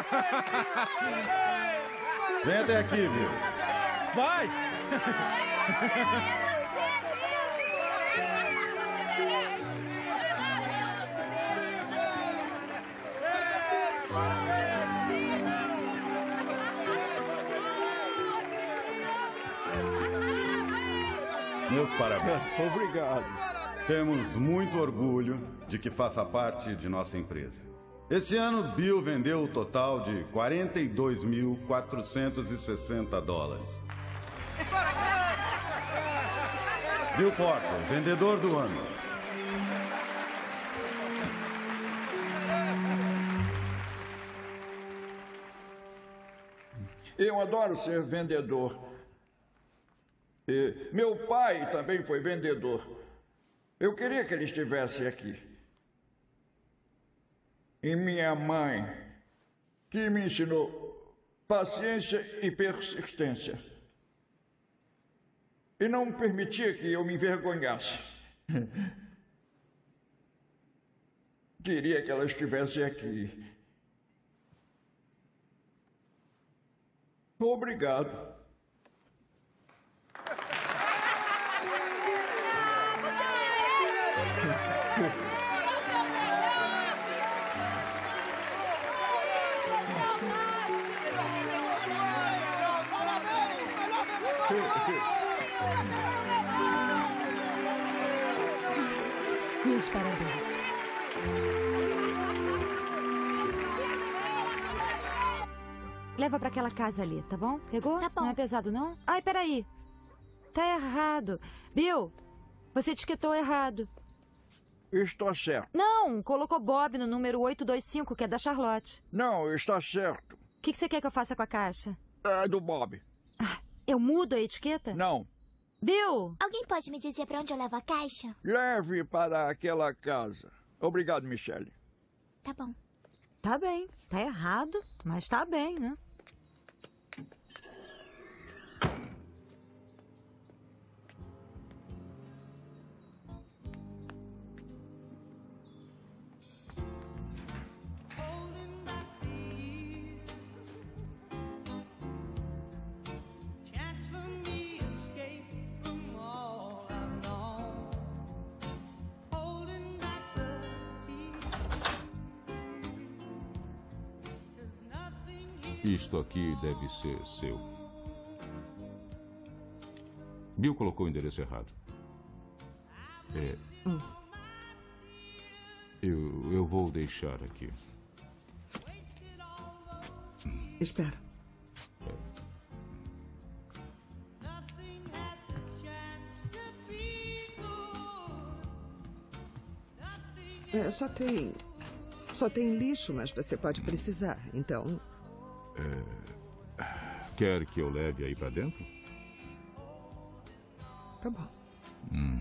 Vem até aqui, viu? Vai! Meus parabéns. Obrigado. Temos muito orgulho de que faça parte de nossa empresa. Esse ano, Bill vendeu o total de quarenta e dois mil quatrocentos e sessenta dólares. Bill Porter, vendedor do ano. Eu adoro ser vendedor. E meu pai também foi vendedor. Eu queria que ele estivesse aqui. E minha mãe, que me ensinou paciência e persistência. E não permitia que eu me envergonhasse. Queria que ela estivesse aqui. Obrigado. Meus parabéns. Leva pra aquela casa ali, tá bom? Pegou? Tá bom. Não é pesado, não? Ai, peraí. Tá errado. Bill, você etiquetou errado. Está certo. Não, colocou Bob no número oito dois cinco, que é da Charlotte. Não, está certo. O que, que você quer que eu faça com a caixa? É do Bob. Eu mudo a etiqueta? Não. Bill! Alguém pode me dizer para onde eu levo a caixa? Leve para aquela casa. Obrigado, Michelle. Tá bom. Tá bem. Tá errado, mas tá bem, né? Isto aqui deve ser seu. Bill colocou o endereço errado. É. Hum. Eu, eu vou deixar aqui. Espera. É, só tem... Só tem lixo, mas você pode precisar, então... É... Quer que eu leve aí pra dentro? Tá bom. Hum.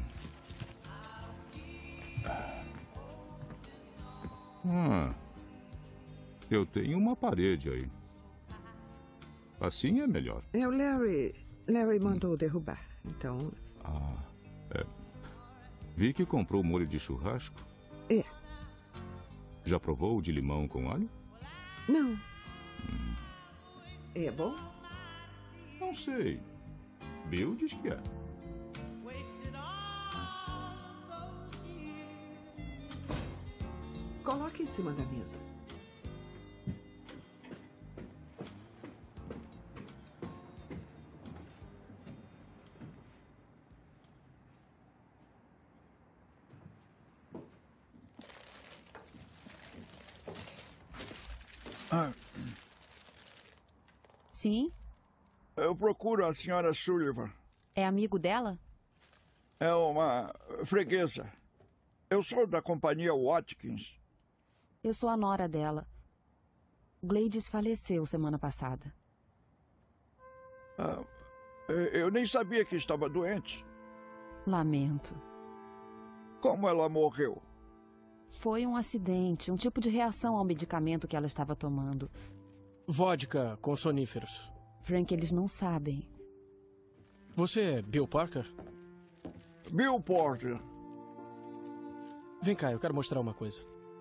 Ah, eu tenho uma parede aí. Assim é melhor. É, o Larry... Larry mandou derrubar, então... Ah, é. Vi que comprou molho de churrasco. É. Já provou o de limão com alho? Não. Hum. É bom? Não sei. Bill diz que é. Coloque em cima da mesa. Ah, Sim? eu procuro a senhora Sullivan. É amigo dela? É uma freguesa. Eu sou da companhia Watkins. Eu sou a nora dela. Gladys faleceu semana passada. Ah, eu nem sabia que estava doente. Lamento. Como ela morreu? Foi um acidente, um tipo de reação ao medicamento que ela estava tomando. Vodka com soníferos. Frank, eles não sabem. Você é Bill Parker? Bill Porter. Vem cá, eu quero mostrar uma coisa.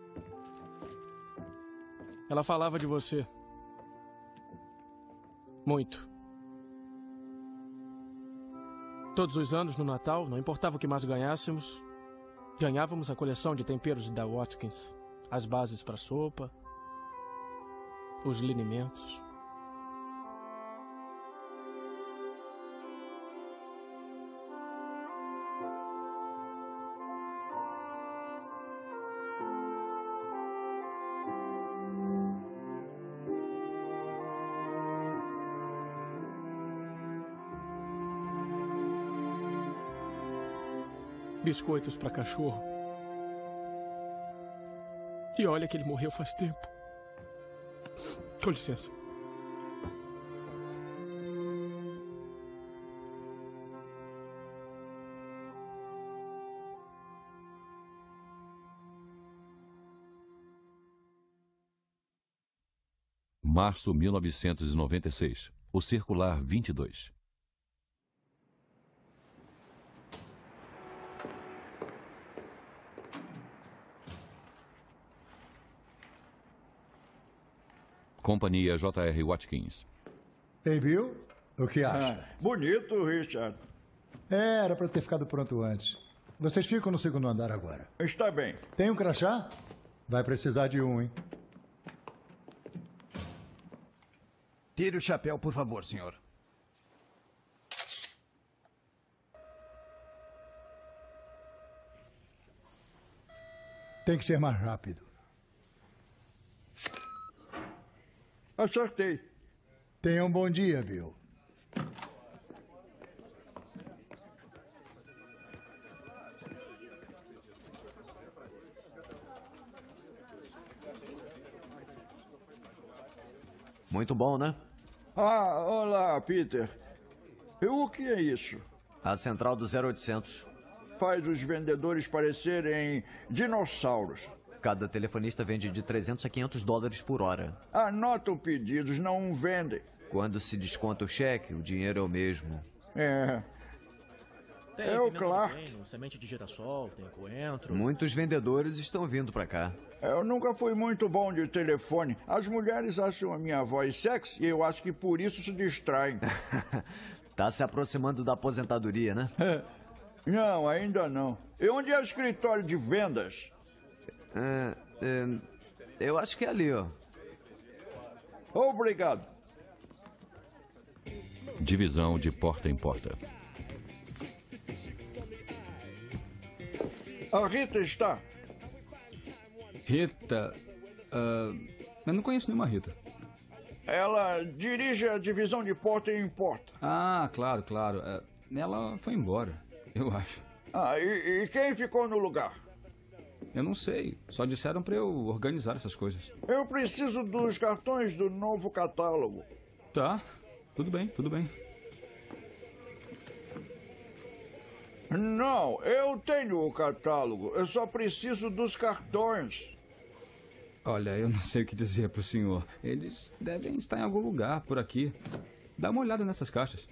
Ela falava de você. Muito. Todos os anos, no Natal, não importava o que mais ganhássemos, ganhávamos a coleção de temperos da Watkins. As bases para sopa, os linimentos. Biscoitos para cachorro. E olha que ele morreu faz tempo. Com licença. Março mil novecentos e noventa e seis. O Circular vinte e dois. Companhia J R Watkins. Ei, Bill, o que acha? Ah, bonito, Richard. É, era para ter ficado pronto antes. Vocês ficam no segundo andar agora. Está bem. Tem um crachá? Vai precisar de um, hein? Tire o chapéu, por favor, senhor. Tem que ser mais rápido. Acertei. Tenha um bom dia, Bill. Muito bom, né? Ah, olá, Peter. O que é isso? A central do zero oitocentos. Faz os vendedores parecerem dinossauros. Cada telefonista vende de trezentos a quinhentos dólares por hora. Anotam pedidos, não vendem. Quando se desconta o cheque, o dinheiro é o mesmo. É. Tem É o pimenta do Clark. reino, semente de girassol, tem coentro. Muitos vendedores estão vindo pra cá. Eu nunca fui muito bom de telefone. As mulheres acham a minha voz sexy e eu acho que por isso se distraem. Tá se aproximando da aposentadoria, né? Não, ainda não. E onde é o escritório de vendas? É, é, eu acho que é ali, ó. Obrigado. Divisão de porta em porta. A Rita está? Rita... Uh, eu não conheço nenhuma Rita. Ela dirige a divisão de porta em porta. Ah, claro, claro. Uh, ela foi embora, eu acho. Ah, e, e quem ficou no lugar? Eu não sei. Só disseram pra eu organizar essas coisas. Eu preciso dos cartões do novo catálogo. Tá. Tudo bem, tudo bem. Não, eu tenho o catálogo. Eu só preciso dos cartões. Olha, eu não sei o que dizer pro senhor. Eles devem estar em algum lugar por aqui. Dá uma olhada nessas caixas.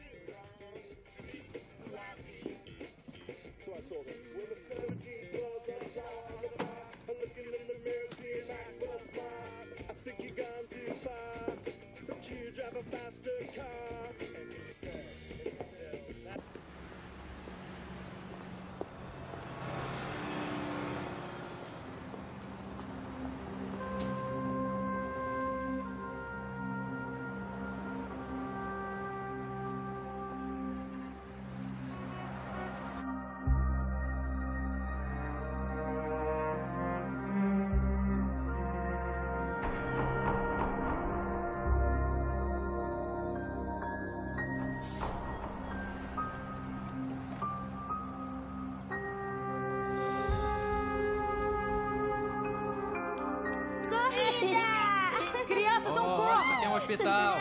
Crianças, não corram! Aqui é um hospital.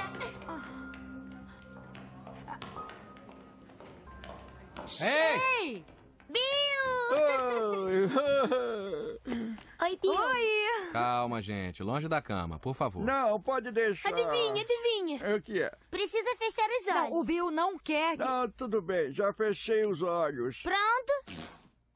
Ei! Bill! Oi, Bill. Oi! Calma, gente. Longe da cama, por favor. Não, pode deixar. Adivinha, adivinha. O que é? Precisa fechar os olhos. Não, o Bill não quer. que- Não, tudo bem, já fechei os olhos. Pronto?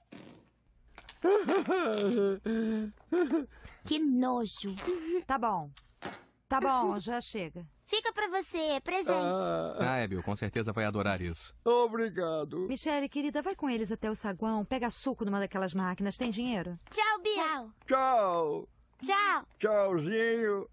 Que nojo. Tá bom. Tá bom, já chega. Fica pra você, é presente. Ah, é, Bill, com certeza vai adorar isso. Obrigado. Michele, querida, vai com eles até o saguão, pega suco numa daquelas máquinas. Tem dinheiro? Tchau, Bill. Tchau. Tchau. Tchau. Tchauzinho.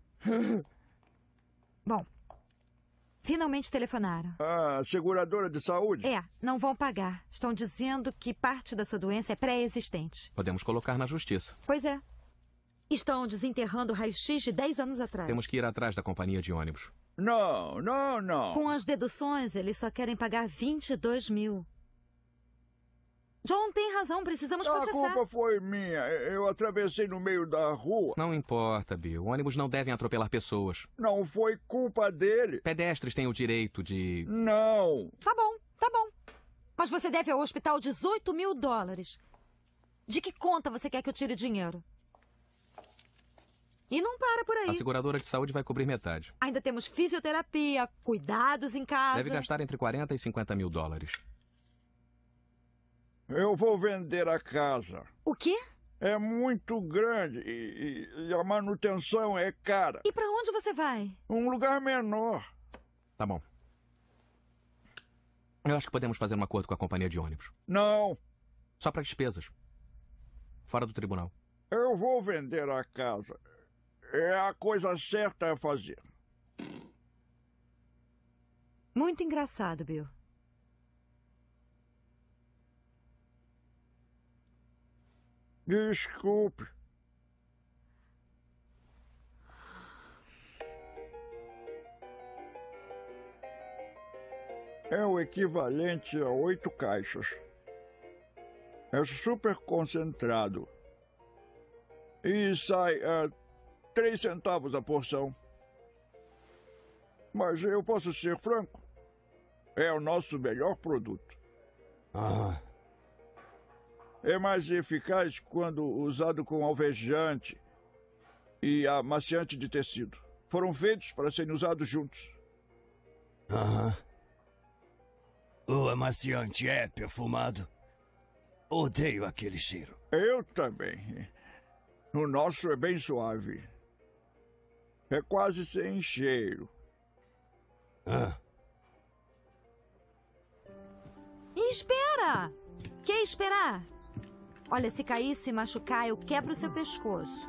Bom, finalmente telefonaram. Ah, seguradora de saúde? É, não vão pagar. Estão dizendo que parte da sua doença é pré-existente. Podemos colocar na justiça. Pois é. Estão desenterrando o raio-x de dez anos atrás. Temos que ir atrás da companhia de ônibus. Não, não, não. Com as deduções, eles só querem pagar vinte e dois mil. John tem razão, precisamos A processar. culpa foi minha. Eu atravessei no meio da rua. Não importa, Bill. Ônibus não devem atropelar pessoas. Não foi culpa dele. Pedestres têm o direito de... Não. Tá bom, tá bom. Mas você deve ao hospital dezoito mil dólares. De que conta você quer que eu tire dinheiro? E não para por aí. A seguradora de saúde vai cobrir metade. Ainda temos fisioterapia, cuidados em casa. Deve gastar entre quarenta e cinquenta mil dólares. Eu vou vender a casa. O quê? É muito grande e, e- e a manutenção é cara. E pra onde você vai? Um lugar menor. Tá bom. Eu acho que podemos fazer um acordo com a companhia de ônibus. Não. Só para despesas. Fora do tribunal. Eu vou vender a casa. É a coisa certa a fazer. Muito engraçado, Bill. Desculpe. É o equivalente a oito caixas. É super concentrado. E sai a três centavos a porção. Mas eu posso ser franco. É o nosso melhor produto. Ah. É mais eficaz quando usado com alvejante e amaciante de tecido. Foram feitos para serem usados juntos. Aham. O amaciante é perfumado. Odeio aquele cheiro. Eu também. O nosso é bem suave. É quase sem cheiro. Ah. E espera! Quer esperar? Olha, se cair e se machucar, eu quebro o seu pescoço.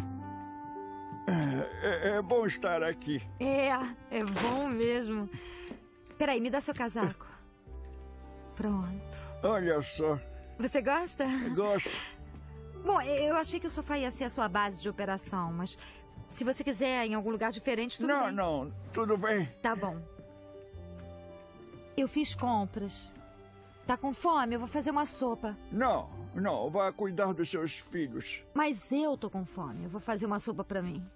É, é- é bom estar aqui. É, é bom mesmo. Peraí, me dá seu casaco. Pronto. Olha só. Você gosta? Gosto. Bom, eu achei que o sofá ia ser a sua base de operação, mas se você quiser em algum lugar diferente, tudo Não, bem. não, tudo bem. Tá bom. Eu fiz compras. Tá com fome? Eu vou fazer uma sopa. Não, não, vá cuidar dos seus filhos. Mas eu tô com fome. Eu vou fazer uma sopa pra mim.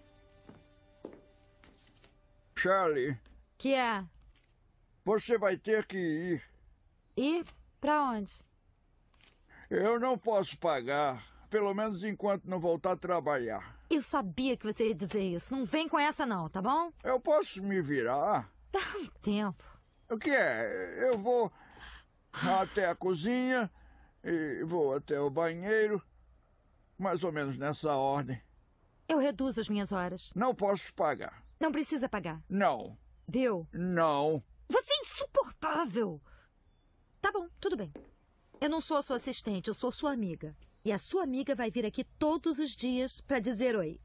Charlie, Que é? você vai ter que ir. Ir pra onde? Eu não posso pagar, pelo menos enquanto não voltar a trabalhar. Eu sabia que você ia dizer isso. Não vem com essa não, tá bom? Eu posso me virar? Dá um tempo. O que é? Eu vou até a cozinha e vou até o banheiro, mais ou menos nessa ordem. Eu reduzo as minhas horas. Não posso pagar. Não precisa pagar. Não. Bill? Não. Você é insuportável. Tá bom, tudo bem. Eu não sou a sua assistente, eu sou sua amiga. E a sua amiga vai vir aqui todos os dias para dizer oi.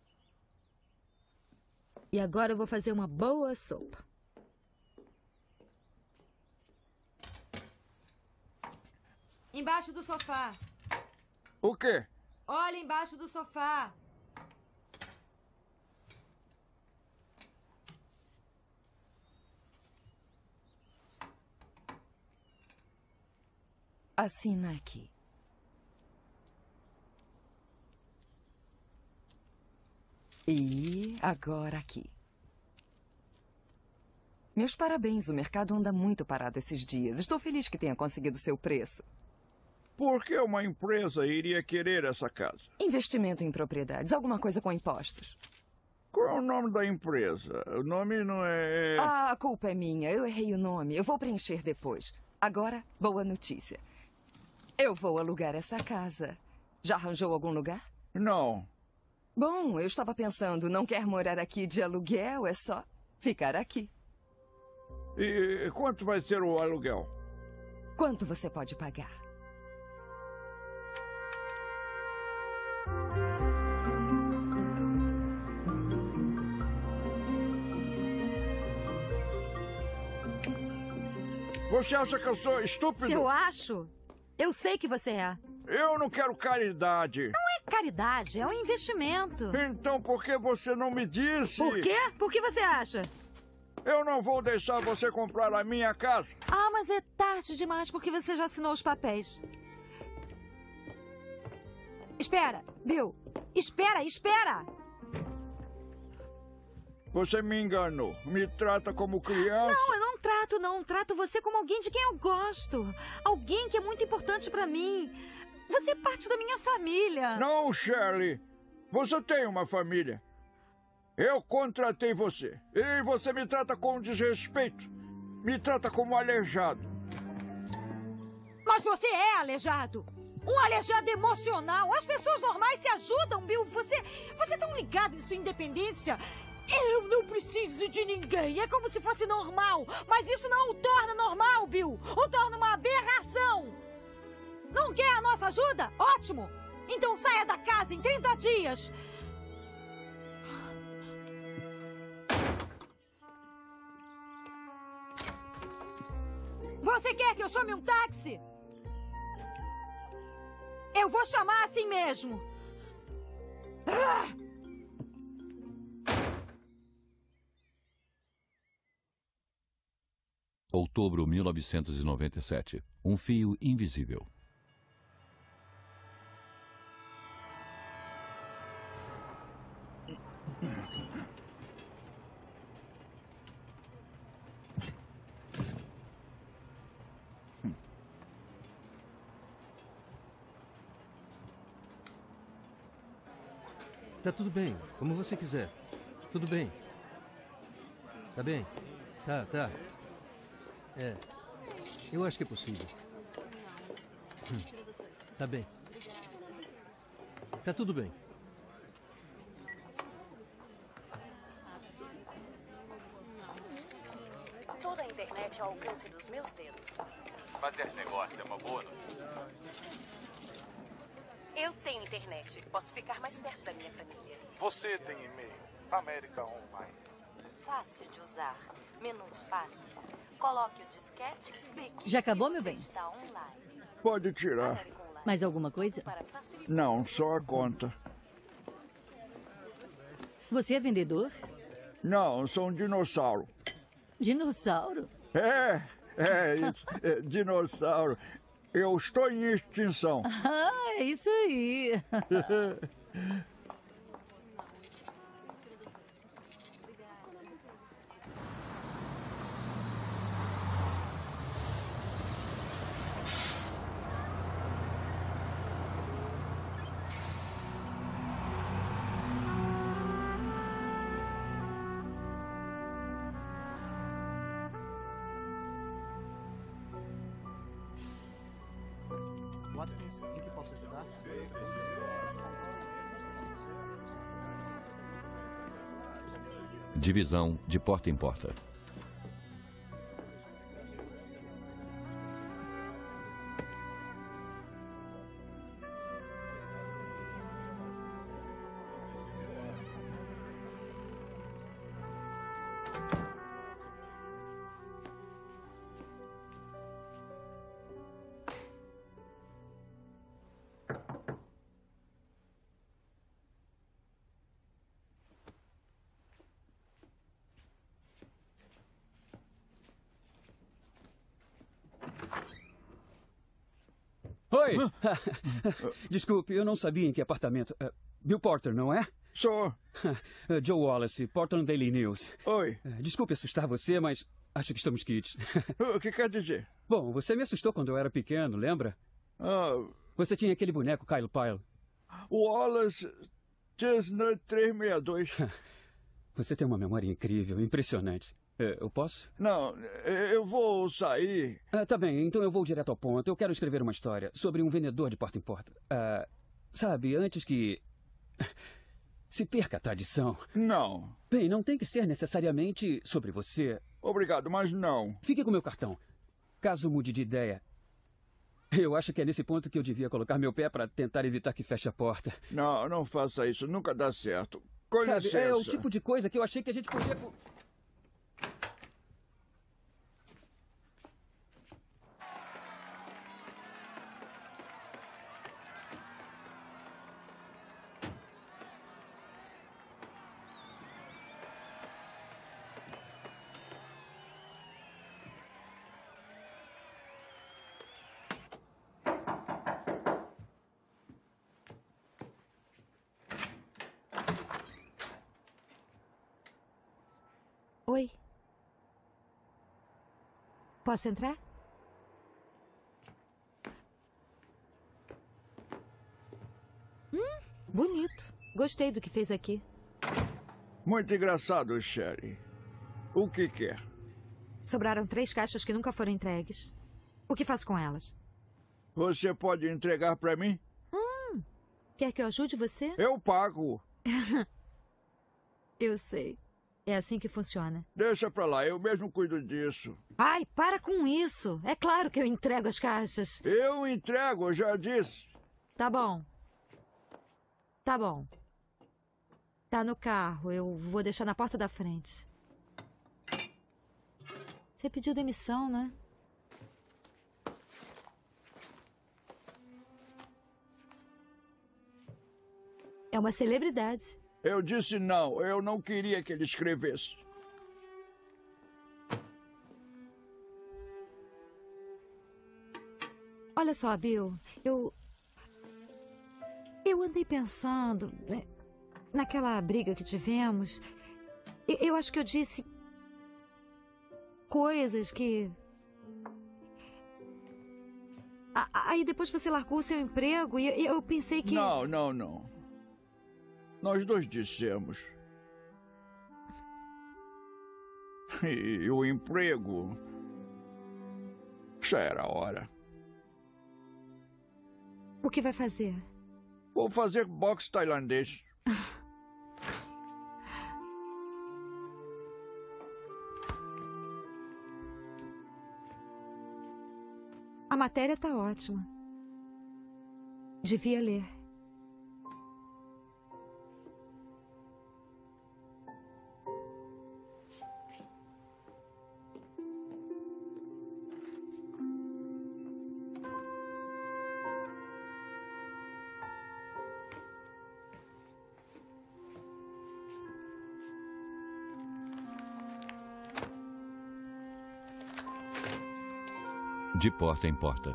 E agora eu vou fazer uma boa sopa. Embaixo do sofá. O quê? Olha embaixo do sofá. Assina aqui. E agora aqui. Meus parabéns, o mercado anda muito parado esses dias. Estou feliz que tenha conseguido seu preço. Por que uma empresa iria querer essa casa? Investimento em propriedades, alguma coisa com impostos. Qual é o nome da empresa? O nome não é... Ah, a culpa é minha. Eu errei o nome. Eu vou preencher depois. Agora, boa notícia. Eu vou alugar essa casa. Já arranjou algum lugar? Não. Bom, eu estava pensando, não quer morar aqui de aluguel, é só ficar aqui. E quanto vai ser o aluguel? Quanto você pode pagar? Você acha que eu sou estúpido? Se eu acho, eu sei que você é. Eu não quero caridade. Não é caridade, é um investimento. Então por que você não me disse? Por quê? Por que você acha? Eu não vou deixar você comprar a minha casa. Ah, mas é tarde demais porque você já assinou os papéis. Espera, Bill. Espera, espera. Você me enganou. Me trata como criança. Não, eu não trato, não. Trato você como alguém de quem eu gosto. Alguém que é muito importante pra mim. Você é parte da minha família. Não, Shirley. Você tem uma família. Eu contratei você. E você me trata com desrespeito. Me trata como aleijado. Mas você é aleijado. Um aleijado emocional. As pessoas normais se ajudam, Bill. Você, você é tão ligado em sua independência. Eu não preciso de ninguém. É como se fosse normal. Mas isso não o torna normal, Bill. O torna uma aberração. Não quer a nossa ajuda? Ótimo. Então saia da casa em trinta dias. Você quer que eu chame um táxi? Eu vou chamar assim mesmo. Ah! Outubro mil novecentos e noventa e sete. Um fio invisível. Tá tudo bem, como você quiser. Tudo bem. Tá bem? Tá, tá. É. Eu acho que é possível. Hum. Tá bem. Tá tudo bem. Toda a internet ao alcance dos meus dedos. Fazer negócio é uma boa notícia. Eu tenho internet. Posso ficar mais perto da minha família. Você tem e-mail. América Online. Fácil de usar. Menus fáceis. Coloque o disquete, clique. Já acabou, meu bem? Está online. Pode tirar. Mais alguma coisa? Não, só a conta. Você é vendedor? Não, sou um dinossauro. Dinossauro? É, é isso. É, dinossauro. Eu estou em extinção. Ah, é isso aí. Watkins, em que posso ajudar? Divisão de porta em porta. Oi! Desculpe, eu não sabia em que apartamento. Uh, Bill Porter, não é? Sou. Uh, Joe Wallace, Portland Daily News. Oi. Uh, desculpe assustar você, mas acho que estamos quites. O que quer dizer? Bom, você me assustou quando eu era pequeno, lembra? Ah. Você tinha aquele boneco Kyle Pyle. Wallace Chestnut trezentos e sessenta e dois. Você tem uma memória incrível, impressionante. Eu posso? Não, eu vou sair. Ah, tá bem, então eu vou direto ao ponto. Eu quero escrever uma história sobre um vendedor de porta em porta. Ah, sabe, antes que se perca a tradição. Não. Bem, não tem que ser necessariamente sobre você. Obrigado, mas não. Fique com meu cartão. Caso mude de ideia. Eu acho que é nesse ponto que eu devia colocar meu pé para tentar evitar que feche a porta. Não, não faça isso. Nunca dá certo. Com Sabe, licença. é o tipo de coisa que eu achei que a gente podia... Oi. Posso entrar? Hum, bonito. Gostei do que fez aqui. Muito engraçado, Sherry. O que quer? Sobraram três caixas que nunca foram entregues. O que faço com elas? Você pode entregar para mim? Hum, quer que eu ajude você? Eu pago. Eu sei. É assim que funciona. Deixa pra lá, eu mesmo cuido disso. Ai, para com isso. É claro que eu entrego as caixas. Eu entrego, eu já disse. Tá bom. Tá bom. Tá no carro, eu vou deixar na porta da frente. Você pediu demissão, né? É uma celebridade. Eu disse não, eu não queria que ele escrevesse. Olha só, Bill, eu... Eu andei pensando, né, naquela briga que tivemos. Eu, eu acho que eu disse coisas que... A, aí depois você largou o seu emprego e eu, eu pensei que... Não, não, não. Nós dois dissemos. E o emprego... Já era a hora. O que vai fazer? Vou fazer boxe tailandês. A matéria tá ótima. Devia ler. De porta em porta.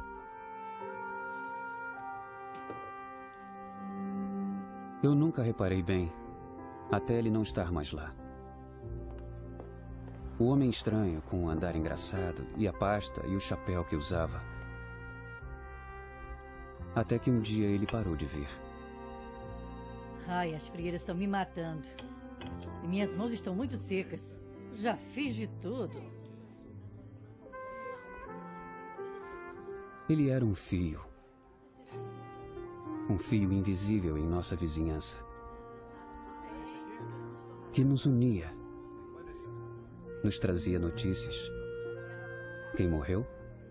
Eu nunca reparei bem, até ele não estar mais lá. O homem estranho, com o andar engraçado, e a pasta e o chapéu que usava. Até que um dia ele parou de vir. Ai, as frieiras estão me matando. E minhas mãos estão muito secas. Já fiz de tudo. Ele era um fio. Um fio invisível em nossa vizinhança. Que nos unia nos trazia notícias. Quem morreu?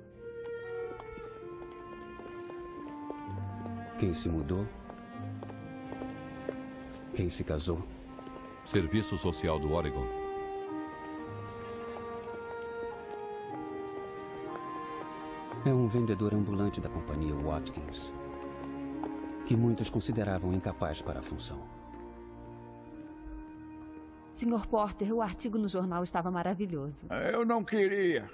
Quem se mudou? Quem se casou? Serviço Social do Oregon. É um vendedor ambulante da companhia Watkins, que muitos consideravam incapaz para a função. senhor Porter, o artigo no jornal estava maravilhoso. Eu não queria.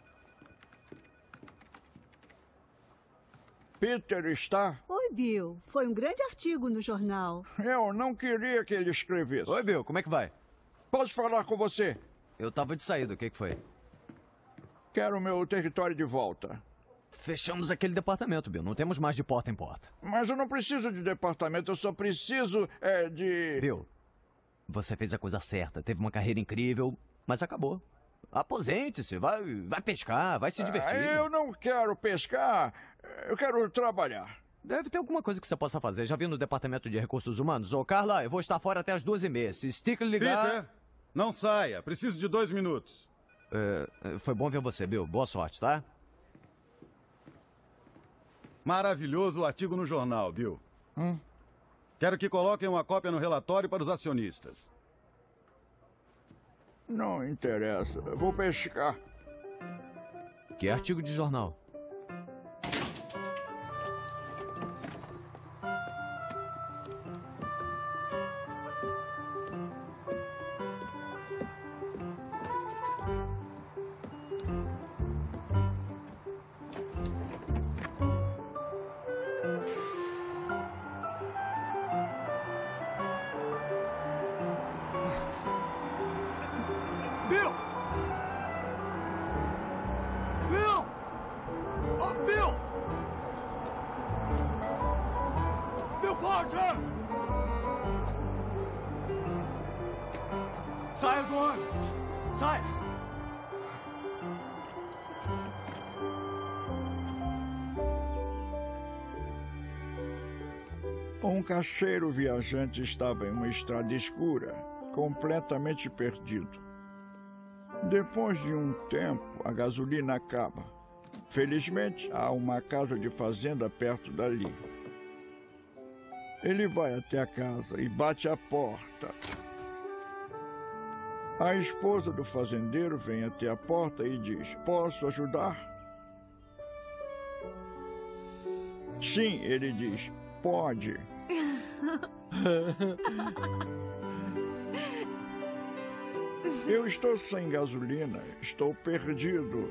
Peter está? Oi, Bill. Foi um grande artigo no jornal. Eu não queria que ele escrevesse. Oi, Bill. Como é que vai? Posso falar com você? Eu tava de saída. O que que foi? Quero o meu território de volta. Fechamos aquele departamento, Bill. Não temos mais de porta em porta. Mas eu não preciso de departamento. Eu só preciso é, de... Bill, você fez a coisa certa. Teve uma carreira incrível, mas acabou. Aposente-se. Vai, vai pescar. Vai se divertir. Ah, eu não quero pescar. Eu quero trabalhar. Deve ter alguma coisa que você possa fazer. Já vi no departamento de recursos humanos. Ô, Carla, eu vou estar fora até as duas e meia. Se Stickler ligar... Peter, não saia. Preciso de dois minutos. É, foi bom ver você, Bill. Boa sorte, tá? Maravilhoso o artigo no jornal, Bill. Hum? Quero que coloquem uma cópia no relatório para os acionistas. Não interessa. Eu vou pescar. Que artigo de jornal? Bill! Bill! Oh, Bill! Bill Porter! Sai agora! Sai! Um caixeiro viajante estava em uma estrada escura, completamente perdido. Depois de um tempo, a gasolina acaba. Felizmente, há uma casa de fazenda perto dali. Ele vai até a casa e bate a porta. A esposa do fazendeiro vem até a porta e diz: "Posso ajudar?" "Sim", ele diz, "pode." "Eu estou sem gasolina, estou perdido."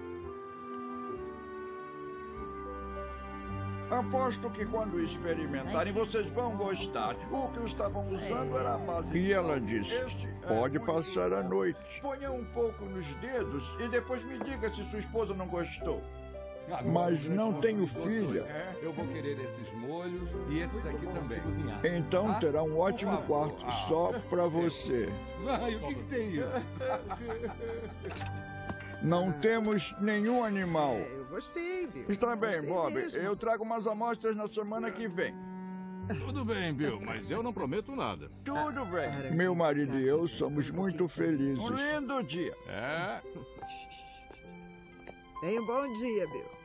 "Aposto que quando experimentarem vocês vão gostar. O que estavam usando era a base." E ela disse: "Pode passar a noite. Ponha um pouco nos dedos e depois me diga se sua esposa não gostou." "Mas não tenho filha." Eu vou querer esses molhos e esses aqui também. "Então terá um ótimo quarto só para você." Ai, o que, que tem isso? "Não temos nenhum animal." Eu gostei, Bill. "Está bem, Gostei Bob. mesmo. Eu trago umas amostras na semana que vem." Tudo bem, Bill, mas eu não prometo nada. "Tudo bem. Meu marido e eu somos muito felizes." "Um lindo dia." É. Tenha um bom dia, Bill.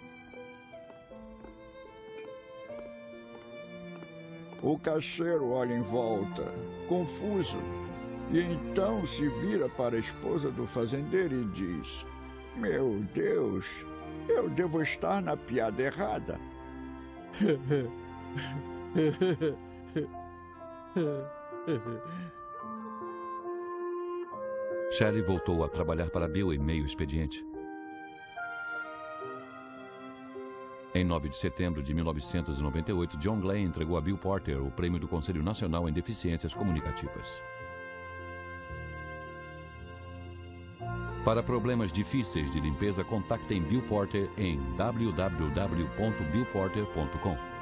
O caixeiro olha em volta, confuso, e então se vira para a esposa do fazendeiro e diz: "Meu Deus, eu devo estar na piada errada." Shelley voltou a trabalhar para Bill em meio expediente. Em nove de setembro de mil novecentos e noventa e oito, John Glenn entregou a Bill Porter o prêmio do Conselho Nacional em Deficiências Comunicativas. Para problemas difíceis de limpeza, contactem Bill Porter em w w w ponto bill porter ponto com.